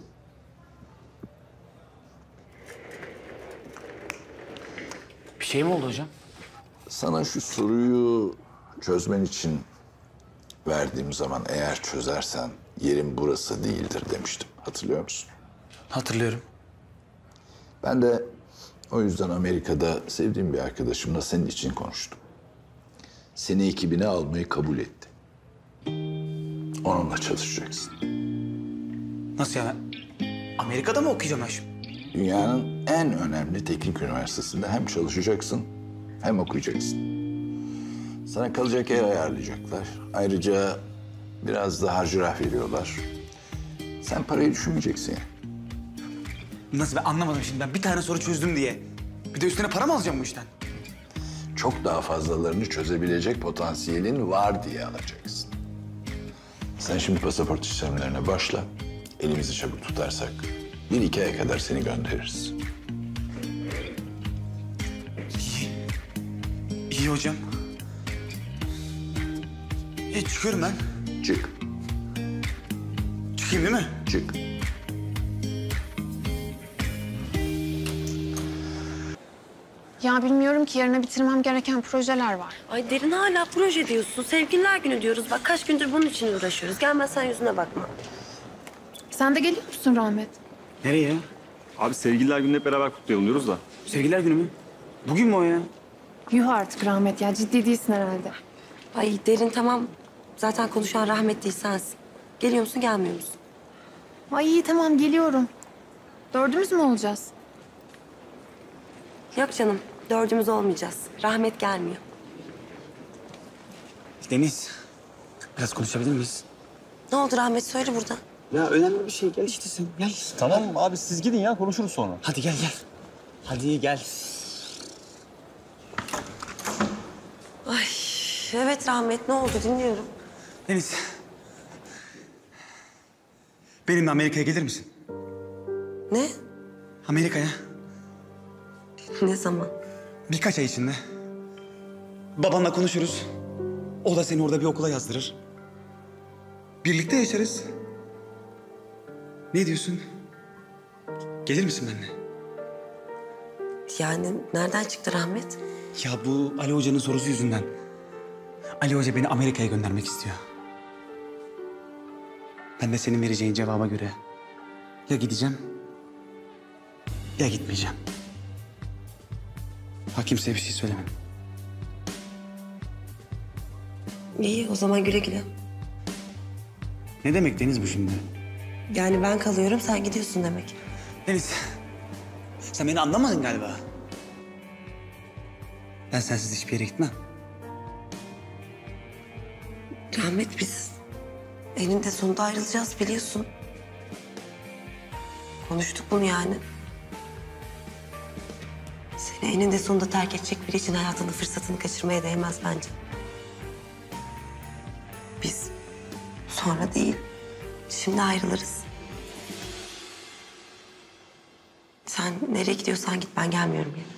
Bir şey mi oldu hocam? Sana şu soruyu çözmen için verdiğim zaman eğer çözersen yerin burası değildir demiştim. Hatırlıyor musun? Hatırlıyorum. Ben de o yüzden Amerika'da sevdiğim bir arkadaşımla senin için konuştum. Seni ekibine almayı kabul etti. Onunla çalışacaksın. Nasıl ya? Amerika'da mı okuyacağım ben şimdi? Dünyanın en önemli teknik üniversitesinde hem çalışacaksın hem okuyacaksın. Sana kalacak yer ayarlayacaklar. Ayrıca biraz da harcırah veriyorlar. Sen parayı düşünmeyeceksin yani. Nasıl ben anlamadım şimdi ben bir tane soru çözdüm diye. Bir de üstüne para mı alacağım bu işten? Çok daha fazlalarını çözebilecek potansiyelin var diye alacaksın. Sen şimdi pasaport işlemlerine başla. Elimizi çabuk tutarsak 1-2 aya kadar seni göndeririz. İyi hocam. Çıkıyorum ben. Çık. Çıkayım değil mi? Çık. Ya bilmiyorum ki yarına bitirmem gereken projeler var. Ay Derin hala proje diyorsun. Sevgililer günü diyoruz. Bak kaç gündür bunun için uğraşıyoruz. Gelmezsen yüzüne bakma. Sen de geliyor musun Rahmet? Nereye? Abi sevgililer gününü hep beraber kutlayalım diyoruz da. Sevgililer günü mü? Bugün mü o ya? Yuh artık Rahmet ya ciddi değilsin herhalde. Ay Derin tamam. Zaten konuşan Rahmet değil sensin. Geliyor musun gelmiyor musun? Ay iyi tamam geliyorum. Dördümüz mü olacağız? Yok canım. Dördümüz olmayacağız. Rahmet gelmiyor. Deniz. Biraz konuşabilir miyiz? Ne oldu Rahmet söyle burada. Ya önemli bir şey. Gel işte sen. Gel. Tamam abi siz gidin ya konuşuruz sonra. Hadi gel gel. Hadi gel. Ay evet Rahmet ne oldu dinliyorum. Deniz. Benimle Amerika'ya gelir misin? Ne? Amerika'ya. Ne zaman? Birkaç ay içinde. Babanla konuşuruz. O da seni orada bir okula yazdırır. Birlikte yaşarız. Ne diyorsun? Gelir misin benimle? Yani nereden çıktı Rahmet? Ya bu Ali Hoca'nın sorusu yüzünden. Ali Hoca beni Amerika'ya göndermek istiyor. Ben de senin vereceğin cevaba göre ya gideceğim ya gitmeyeceğim. Ha kimseye bir şey söylemem. İyi o zaman güle güle. Ne demek Deniz bu şimdi? Yani ben kalıyorum sen gidiyorsun demek. Deniz, sen beni anlamadın galiba. Ben sensiz hiçbir yere gitmem. Rahmet biz eninde sonunda ayrılacağız biliyorsun. Konuştuk bunu yani. Seni eninde sonunda terk edecek biri için hayatının fırsatını kaçırmaya değmez bence. Biz sonra değil, şimdi ayrılırız. Sen nereye gidiyorsan git, ben gelmiyorum yine.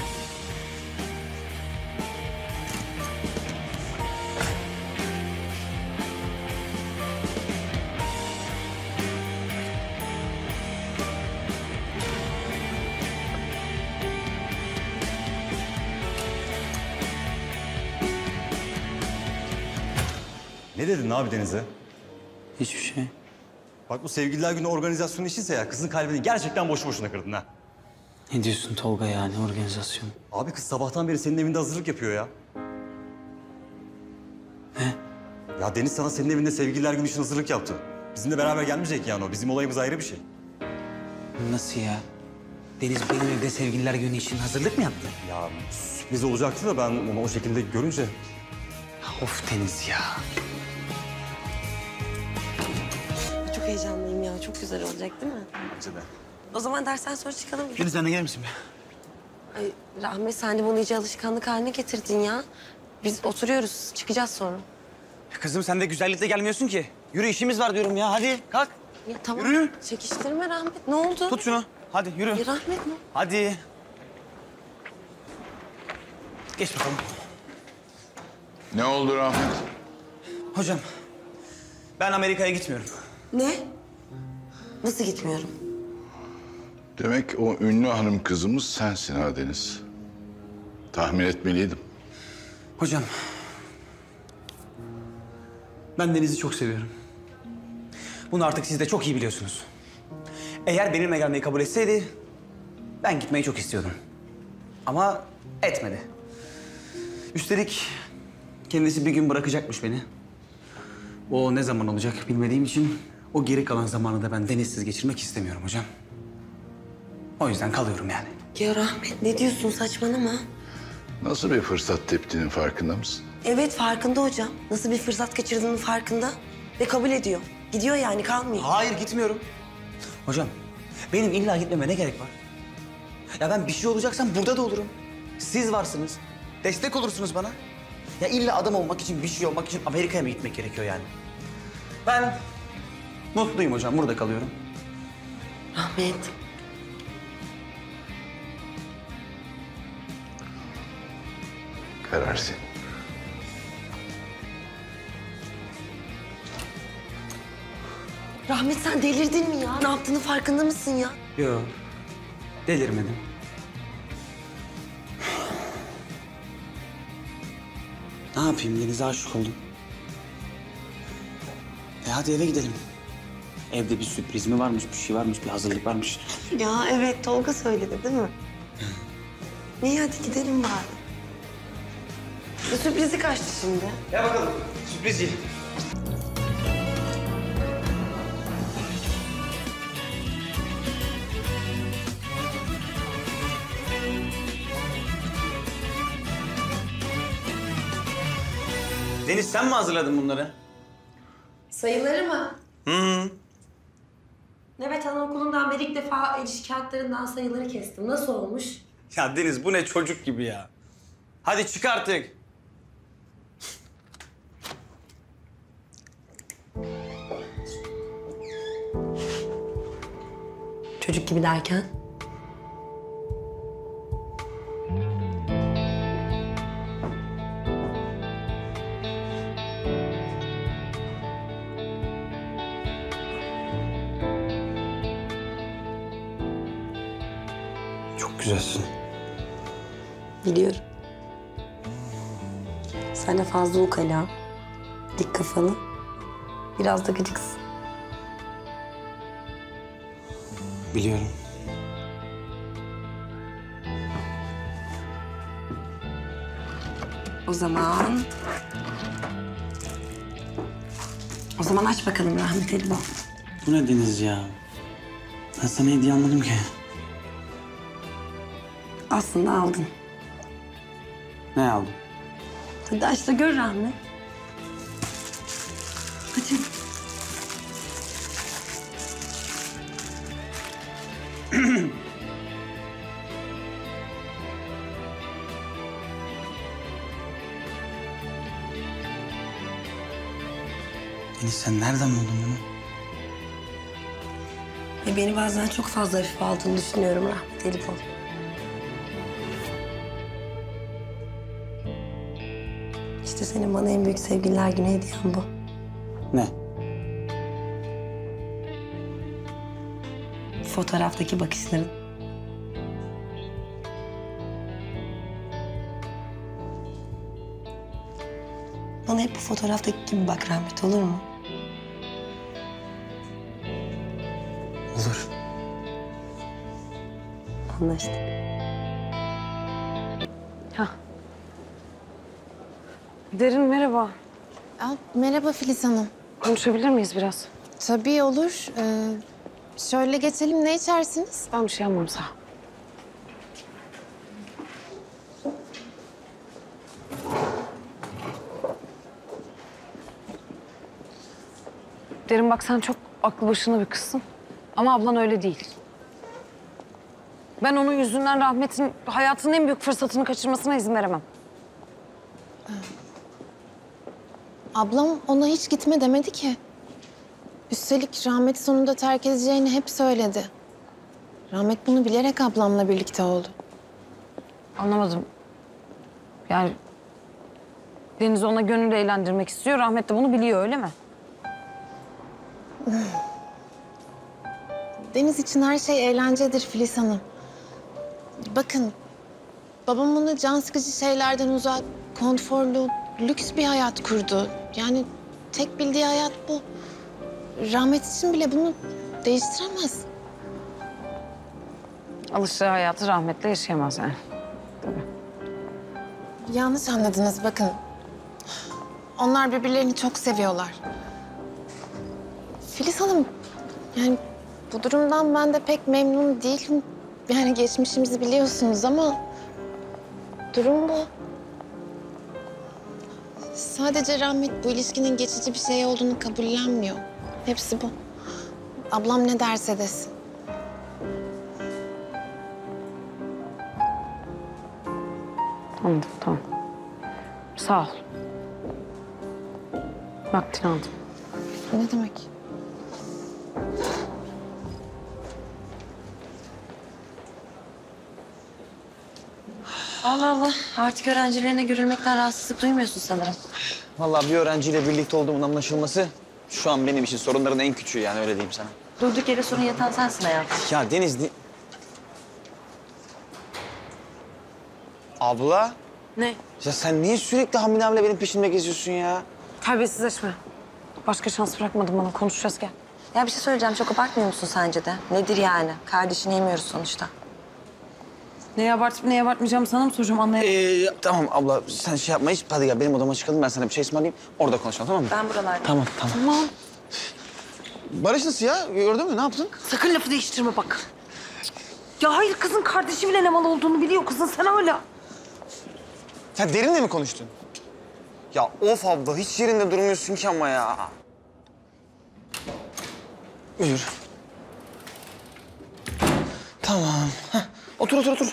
Ne dedin abi Deniz'e? Hiçbir şey. Bak bu sevgililer günü organizasyonu işinse ya kızın kalbini gerçekten boşu boşuna kırdın ha. Ne diyorsun Tolga yani organizasyon? Abi kız sabahtan beri senin evinde hazırlık yapıyor ya. Ne? Ya Deniz sana senin evinde sevgililer günü için hazırlık yaptı. Bizimle beraber gelmeyecek yani o. Bizim olayımız ayrı bir şey. Nasıl ya? Deniz benim evde sevgililer günü için hazırlık mı yaptı? Ya sürpriz olacaktı da ben onu o şekilde görünce... Of Deniz ya. Çok heyecanlıyım ya, çok güzel olacak değil mi? Bence de. O zaman dersten sonra çıkalım. Deniz sen de gelir misin be? Ay, Rahmet sen de bunu iyice alışkanlık haline getirdin ya. Biz oturuyoruz, çıkacağız sonra. Kızım sen de güzellikle gelmiyorsun ki. Yürü işimiz var diyorum ya. Hadi kalk. Ya tamam, Yürü. çekiştirme Rahmet. Ne oldu? Tut şunu. Hadi yürü. Ya Rahmet ne? Hadi. Geç bakalım. Ne oldu Rahmet? Hocam ben Amerika'ya gitmiyorum. Ne? Nasıl gitmiyorum? Demek o ünlü hanım kızımız sensin ha Deniz. Tahmin etmeliydim. Hocam ben Deniz'i çok seviyorum. Bunu artık siz de çok iyi biliyorsunuz. Eğer benimle gelmeyi kabul etseydi ben gitmeyi çok istiyordum. Ama etmedi. Üstelik kendisi bir gün bırakacakmış beni. O ne zaman olacak bilmediğim için o geri kalan zamanı da ben Deniz'siz geçirmek istemiyorum hocam. O yüzden kalıyorum yani. Ya Rahmet ne diyorsun, saçmalama. Nasıl bir fırsat teptiğinin farkında mısın? Evet farkında hocam. Nasıl bir fırsat kaçırdığının farkında. Ve kabul ediyor. Gidiyor yani, kalmıyor. Hayır gitmiyorum. Hocam benim illa gitmeme ne gerek var? Ya ben bir şey olacaksam burada da olurum. Siz varsınız. Destek olursunuz bana. Ya illa adam olmak için, bir şey olmak için Amerika'ya mı gitmek gerekiyor yani? Ben mutluyum hocam, burada kalıyorum. Rahmet. Karar senin. Rahmet sen delirdin mi ya? Ne yaptığının farkında mısın ya? Yok, delirmedim. Ne yapayım, Deniz'e aşık oldum. Hadi eve gidelim. Evde bir sürpriz mi varmış, bir şey varmış, bir hazırlık varmış. Ya evet Tolga söyledi değil mi? İyi hadi gidelim bari. Bu sürprizi kaçtı şimdi. Gel bakalım, sürprizci. Deniz sen mi hazırladın bunları? Sayıları mı? Hı. Evet anaokulundan beri ilk defa ilişki kağıtlarından sayıları kestim. Nasıl olmuş? Ya Deniz bu ne çocuk gibi ya. Hadi çık artık. Çocuk gibi derken? Çok güzelsin. Biliyorum. Sen de fazla ukala, dik kafalı, biraz da gıcıksın. Biliyorum. O zaman O zaman aç bakalım Rahmet Elibol. Bu ne Deniz ya? Ben sana hediye almadım ki. Aslında aldın. Ne aldın? Hadi aç da gör Rahmet. Hadi. Deniz sen nereden buldun bunu? Beni bazen çok fazla hafife aldığını düşünüyorum Rahmet Elibol. İşte senin bana en büyük sevgililer günü hediyen bu. Ne? Fotoğraftaki bakışların. Bana hep bu fotoğraftaki gibi bak Rahmet, olur mu? Olur. Anlaştık. Derin merhaba. Merhaba Filiz Hanım. Konuşabilir miyiz biraz? Tabii olur. Şöyle geçelim, ne içersiniz? Ben bir şey almam sağ ol. Derin bak sen çok aklı başına bir kızsın. Ama ablan öyle değil. Ben onun yüzünden Rahmet'in hayatının en büyük fırsatını kaçırmasına izin veremem. Ablam ona hiç gitme demedi ki. Üstelik Rahmet'i sonunda terk edeceğini hep söyledi. Rahmet bunu bilerek ablamla birlikte oldu. Anlamadım. Yani Deniz ona gönül eğlendirmek istiyor. Rahmet de bunu biliyor, öyle mi? Deniz için her şey eğlencedir Filiz Hanım. Bakın, babam ona can sıkıcı şeylerden uzak, konforlu, lüks bir hayat kurdu. Yani tek bildiği hayat bu. Rahmet için bile bunu değiştiremez. Alıştığı hayatı rahmetle yaşayamaz yani. Yanlış anladınız bakın. Onlar birbirlerini çok seviyorlar. Filiz Hanım, yani bu durumdan ben de pek memnun değilim. Yani geçmişimizi biliyorsunuz ama durum bu. Sadece Rahmet bu ilişkinin geçici bir şey olduğunu kabullenmiyor. Hepsi bu. Ablam ne derse desin. Anladım, tamam. Sağ ol. Vaktini aldım. Ne demek? Allah Allah. Artık öğrencilerine görülmekten rahatsızlık duymuyorsun sanırım. Vallahi bir öğrenciyle birlikte olduğumun anlaşılması şu an benim için sorunların en küçüğü, yani öyle diyeyim sana. Durduk yere sorun yatan sensin hayatım. Ya Deniz... Abla, Ne? ya sen niye sürekli Hamile abla benim peşimde geziyorsun ya? Terbiyesizleşme. Başka şans bırakmadın bana. Konuşacağız, gel. Ya bir şey söyleyeceğim. Çok abartmıyor musun sence de? Nedir yani? Kardeşini yemiyoruz sonuçta. Neyi abartıp neyi abartmayacağımı sana mı soracağım, anlayamadım. Tamam abla, sen şey yapma hiç. Hadi gel benim odama çıkalım, ben sana bir şey ısmarlayayım. Orada konuşalım, tamam mı? Ben buralardayım. Tamam, tamam. Tamam. Barış nasıl ya? Gördün mü? Ne yaptın? Sakın lafı değiştirme bak. Ya hayır, kızın kardeşi bile ne mal olduğunu biliyor kızın, sen hala. Sen Derin'le mi konuştun? Ya of abla, hiç yerinde durmuyorsun ki ama ya. Buyur. Tamam. Heh, otur.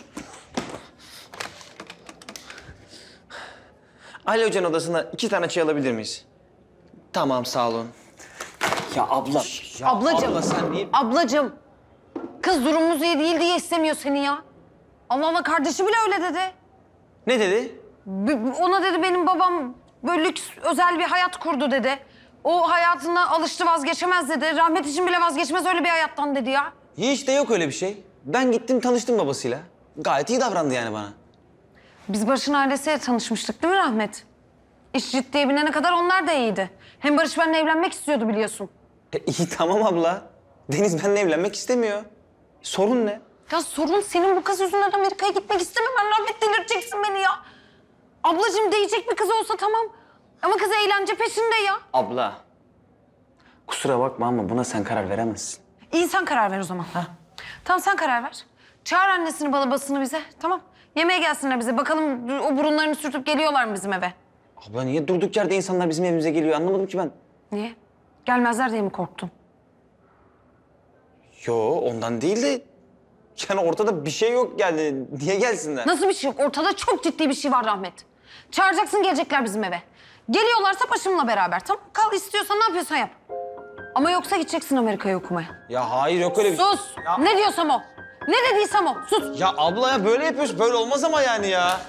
Ali Hoca'nın odasına 2 tane çay alabilir miyiz? Tamam, sağ olun. Ya abla. Ya Ablacığım. Abla sen niye... Ablacığım. Kız durumumuz iyi değil diye istemiyor seni ya. Allah Allah, kardeşi bile öyle dedi. Ne dedi? Ona dedi benim babam böyle lüks özel bir hayat kurdu dedi. O hayatına alıştı, vazgeçemez dedi. Rahmet için bile vazgeçmez öyle bir hayattan dedi ya. Hiç de yok öyle bir şey. Ben gittim tanıştım babasıyla. Gayet iyi davrandı yani bana. Biz Barış'ın ailesiyle tanışmıştık değil mi Rahmet? İş ciddiye binene kadar onlar da iyiydi. Hem Barış benimle evlenmek istiyordu biliyorsun. İyi tamam abla. Deniz benimle evlenmek istemiyor. Sorun ne? Ya sorun senin bu kız yüzünden Amerika'ya gitmek istememen. Rahmet, delirteceksin beni ya. Ablacığım, değecek bir kız olsa tamam. Ama kız eğlence peşinde ya. Abla, Kusura bakma ama buna sen karar veremezsin. İyi sen karar ver o zaman. Tamam sen karar ver. Çağır annesini babasını bize. Tamam. Yemeğe gelsinler bize. Bakalım o burunlarını sürtüp geliyorlar mı bizim eve? Abla niye durduk yerde insanlar bizim evimize geliyor anlamadım ki ben. Niye? Gelmezler diye mi korktun? Yo ondan değil de yani ortada bir şey yok yani niye gelsinler? Nasıl bir şey yok? Ortada çok ciddi bir şey var Rahmet. Çağıracaksın gelecekler bizim eve. Geliyorlarsa başımla beraber. Tamam kal istiyorsan ne yapıyorsan yap. Ama yoksa gideceksin Amerika'ya okumaya. Ya hayır yok öyle bir... Sus! Ya... Ne diyorsam o. Ne dediysem o. Sus! Ya abla ya böyle yapıyorsun. Böyle olmaz ama yani ya.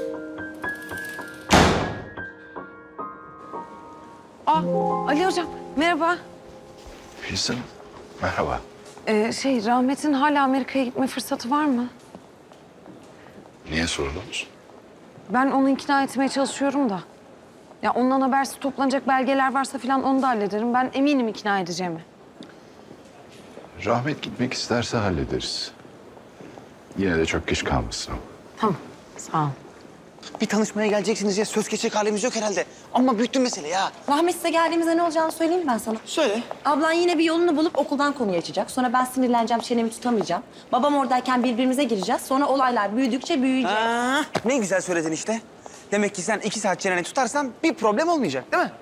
Ali hocam merhaba. Filiz'im merhaba. Rahmet'in hala Amerika'ya gitme fırsatı var mı? Niye sordunuz? Ben onu ikna etmeye çalışıyorum da. Ya ondan habersiz toplanacak belgeler varsa falan onu da hallederim. Ben eminim ikna edeceğimi. Rahmet gitmek isterse hallederiz. Yine de çok geç kalmasın o. Tamam sağ ol. Bir tanışmaya geleceksiniz ya söz geçecek halimiz yok herhalde. Ama büyüttün mesele ya. Rahmet size geldiğimizde ne olacağını söyleyeyim ben sana. Söyle. Ablan yine bir yolunu bulup okuldan konuyu açacak. Sonra ben sinirleneceğim, çenemi tutamayacağım. Babam oradayken birbirimize gireceğiz. Sonra olaylar büyüdükçe büyüyecek. Ne güzel söyledin işte. Demek ki sen 2 saat çeneni tutarsan bir problem olmayacak değil mi?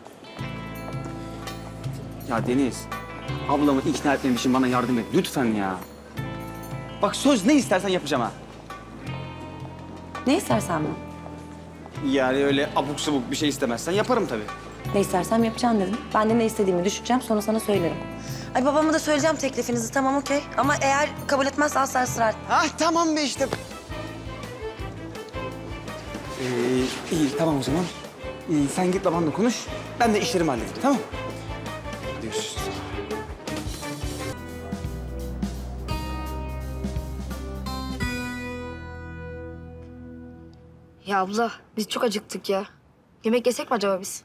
Ya Deniz, ablamı ikna etmem için bana yardım et lütfen ya. Bak söz ne istersen yapacağım ha. Ne istersen mi? Yani öyle abuk subuk bir şey istemezsen yaparım tabii. Ne istersem yapacağım dedim. Ben de ne istediğimi düşüneceğim, sonra sana söylerim. Ay babama da söyleyeceğim teklifinizi, tamam okey. Ama eğer kabul etmezse asla ısrar. Ha tamam be işte. İyi tamam o zaman. Sen git babanla konuş. Ben de işlerimi hallederim tamam mı? Hadi görüşürüz. Ya abla biz çok acıktık ya. Yemek yesek mi acaba biz?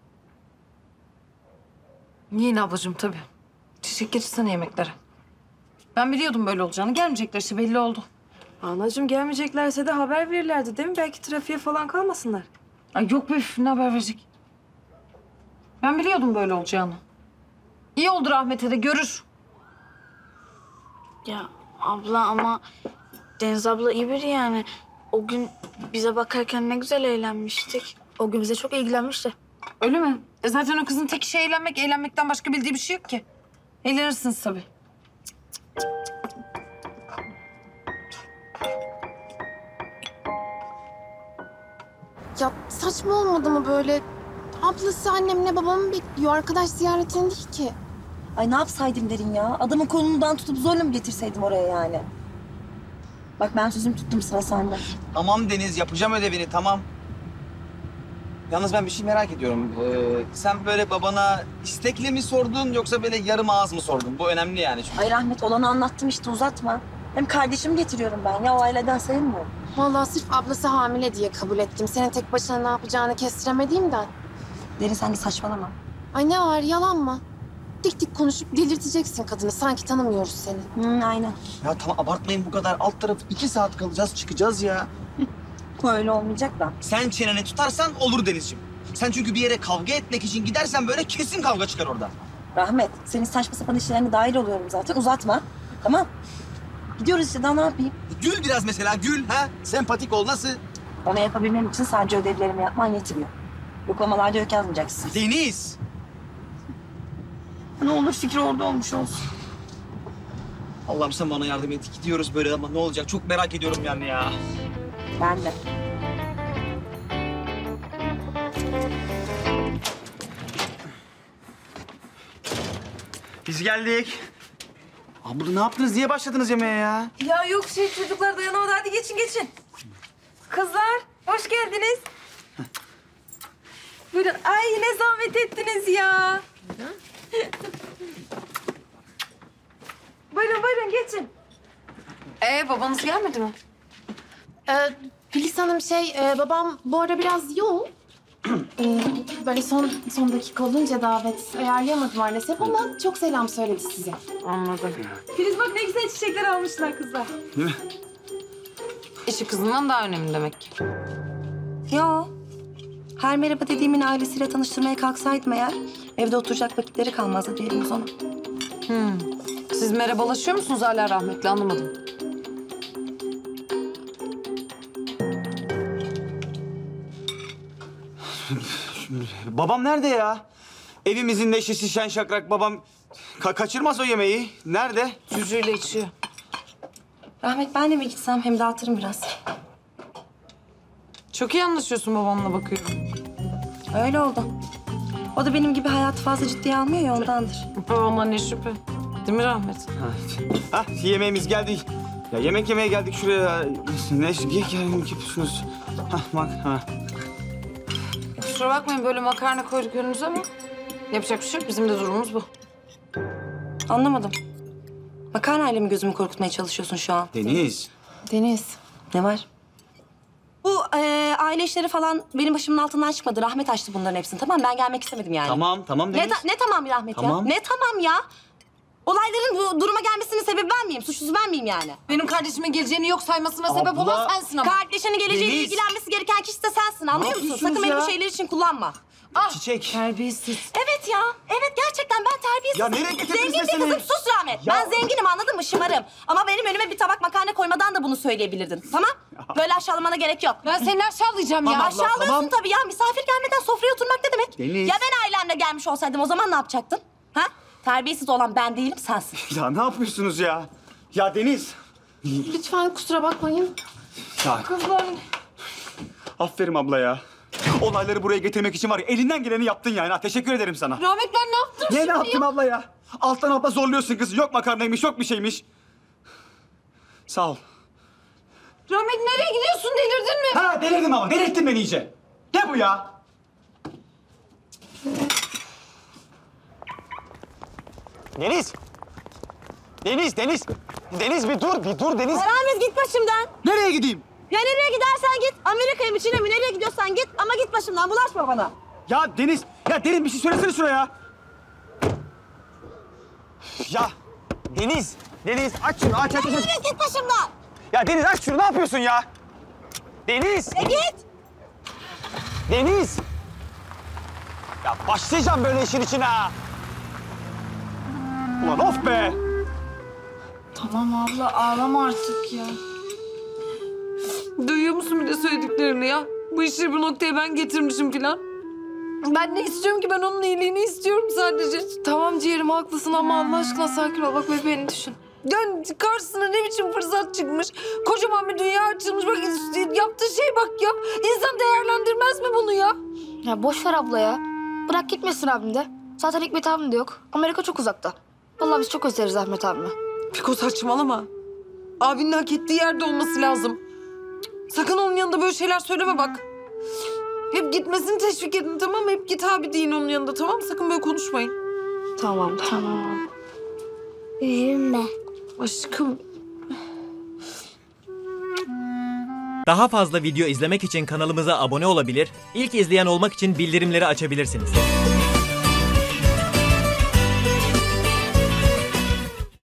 Yiyin ablacığım tabii. Çiçek getirsene yemeklere. Ben biliyordum böyle olacağını. Gelmeyecekler işte belli oldu. Anacığım gelmeyeceklerse de haber verirlerdi değil mi? Belki trafiğe falan kalmasınlar. Ay yok be ne haber verecek? Ben biliyordum böyle olacağını. İyi oldu Rahmet'e de görür. Ya abla ama Deniz abla iyi biri yani. O gün bize bakarken ne güzel eğlenmiştik. O gün bize çok ilgilenmişti. Öyle mi? Zaten o kızın tek işi eğlenmek. Eğlenmekten başka bildiği bir şey yok ki. Eğlenirsiniz tabii. Ya saçma olmadı mı böyle? Ablası annemle babamı bekliyor. Arkadaş ziyaretine değil ki. Ay ne yapsaydım derin ya? Adamın kolundan tutup zorla mı getirseydim oraya yani? Bak ben sözümü tuttum, sıra sende. Tamam Deniz yapacağım ödevini tamam. Yalnız ben bir şey merak ediyorum. Sen böyle babana istekli mi sordun yoksa böyle yarım ağız mı sordun? Bu önemli yani çünkü. Ay Rahmet olanı anlattım işte, uzatma. Hem kardeşimi getiriyorum ben ya, o aileden sayılmıyor. Vallahi sırf ablası hamile diye kabul ettim. Senin tek başına ne yapacağını kestiremediğimden. Derin sen de saçmalama. Ay ne var yalan mı? Dik dik konuşup delirteceksin kadını. Sanki tanımıyoruz seni. Aynen. Ya tamam abartmayın bu kadar. Alt tarafı 2 saat kalacağız çıkacağız ya. Öyle olmayacak da. Sen çeneni tutarsan olur Denizciğim. Sen çünkü bir yere kavga etmek için gidersen böyle kesin kavga çıkar orada. Rahmet, senin saçma sapan işlerine dahil oluyorum zaten. Uzatma. Tamam. Gidiyoruz işte, daha ne yapayım? Gül biraz mesela, gül ha. Sempatik ol, nasıl? Bana yapabilmem için sadece ödevlerimi yapman yetmiyor. Yoklamalarda yok yazmayacaksın. Deniz! Ne olur fikri orada olmuş olsun. Allah'ım sen bana yardım et. Gidiyoruz böyle ama ne olacak? Çok merak ediyorum yani ya. Ben de. Biz geldik. Abla ne yaptınız? Niye başladınız yemeğe ya? Ya yok çocuklar dayanamadı. Hadi geçin geçin. Kızlar hoş geldiniz. Buyurun. Ay ne zahmet ettiniz ya. Buyurun geçin. Babanız gelmedi mi? Filiz Hanım babam bu ara biraz yoğun. Böyle son dakika olunca davet ayarlayamadım maalesef ama çok selam söyledi size. Anladım. Filiz bak ne güzel çiçekler almışlar kızlar. Değil mi? İşi kızından daha önemli demek ki. Yo. Her merhaba dediğimin ailesiyle tanıştırmaya kalksaydım eğer... ...evde oturacak vakitleri kalmazdı diyelim o zaman. Siz merhabalaşıyor musunuz hala rahmetli, anlamadım. Babam nerede ya? Evimizin neşesi şen şakrak babam kaçırmaz o yemeği. Nerede? Cücüyle içiyor. Rahmet ben de mi gitsem hem dağıtırım biraz. Çok iyi anlaşıyorsun babamla bakıyorum. Öyle oldu. O da benim gibi hayatı fazla ciddiye almıyor ya ondandır. Babama ne şüphe. Değil mi Rahmet? Ha yemeğimiz geldi. Ya yemek yemeye geldik şuraya. Ne yapıyorsunuz? Ha. Kusura bakmayın böyle makarna koyduk önünüze ama yapacak bir şey yok. Bizim de durumumuz bu. Anlamadım. Makarnayla mı gözümü korkutmaya çalışıyorsun şu an? Deniz. Deniz. Ne var? Bu aile işleri falan benim başımın altından çıkmadı. Rahmet açtı bunların hepsini. Tamam ben gelmek istemedim yani. Tamam Deniz. Ne tamam Rahmet Tamam. ya? Ne tamam ya? Olayların bu duruma gelmesinin sebebi ben miyim? Suçlusu ben miyim yani? Benim kardeşime geleceğini yok saymasına sebep olan sensin ama. Kardeşinin geleceğiyle Deniz. ilgilenmesi gereken kişi de sensin. Anlıyor musun? yapıyorsunuz Sakın beni ya? bu şeyler için kullanma. Çiçek. Terbiyesiz. Evet ya. Evet gerçekten ben terbiyesiz. Ya nereye getirdiniz Zengin bir meseleyi? kızım. Sus Rahmet. Ya- Ben zenginim anladın mı? Şımarım. Ama benim önüme bir tabak makarna koymadan da bunu söyleyebilirdin. Tamam? Böyle aşağılamana gerek yok. Ben seni aşağılayacağım ya. Aşağılıyorsun tabii ya. Misafir gelmeden sofraya oturmak ne demek? Deniz. Ya ben ailemle gelmiş olsaydım o zaman ne yapacaktın? Ha? Terbiyesiz olan ben değilim sensin. Ya ne yapıyorsunuz ya? Ya Deniz. Lütfen kusura bakmayın. Ya Kızlar. aferin abla ya. Olayları buraya getirmek için var ya elinden geleni yaptın yani. Ha, teşekkür ederim sana. Rahmet ben ne yaptım Ne şimdi yaptım ya? abla ya? Alttan alta zorluyorsun kızı. Yok makarnaymış, yok bir şeymiş. Sağ ol. Rahmet nereye gidiyorsun, delirdin mi? Ha delirdim ama. Delirttin beni iyice. Ne bu ya? Deniz. Deniz bir dur Deniz. Rahmet git başımdan. Nereye gideyim? Ya nereye gidersen git. Amerika'ya mı Çin'e mi nereye gidiyorsan git. Ama git başımdan bulaşma bana. Ya Deniz, ya Deniz bir şey söylesene şuraya. Ya Deniz aç şunu aç. Rahmet git başımdan. Ya Deniz aç şunu ne yapıyorsun ya? Deniz. Git. Deniz. Ya başlayacağım böyle işin içine ha. Ulan of be. Tamam abla ağlama artık ya. Duyuyor musun bir de söylediklerini ya? Bu işi bu noktaya ben getirmişim filan. Ben ne istiyorum ki? Ben onun iyiliğini istiyorum sadece. Tamam ciğerim haklısın ama Allah aşkına sakin ol. Bak bebeğini düşün. Yani karşısına ne biçim fırsat çıkmış. Kocaman bir dünya açılmış. Bak yaptığı şey bak ya. İnsan değerlendirmez mi bunu ya? Ya boş ver abla ya. Bırak gitmesin abim de. Zaten Hikmet abim de yok. Amerika çok uzakta. Vallahi biz çok özleriz Ahmet abimi. Piko saçmalama. Abinin hak ettiği yerde olması lazım. Sakın onun yanında böyle şeyler söyleme bak. Hep gitmesini teşvik edin tamam mı? Hep git abi deyin onun yanında tamam mı? Sakın böyle konuşmayın. Tamam. Üzülme. Aşkım. Daha fazla video izlemek için kanalımıza abone olabilir, ilk izleyen olmak için bildirimleri açabilirsiniz.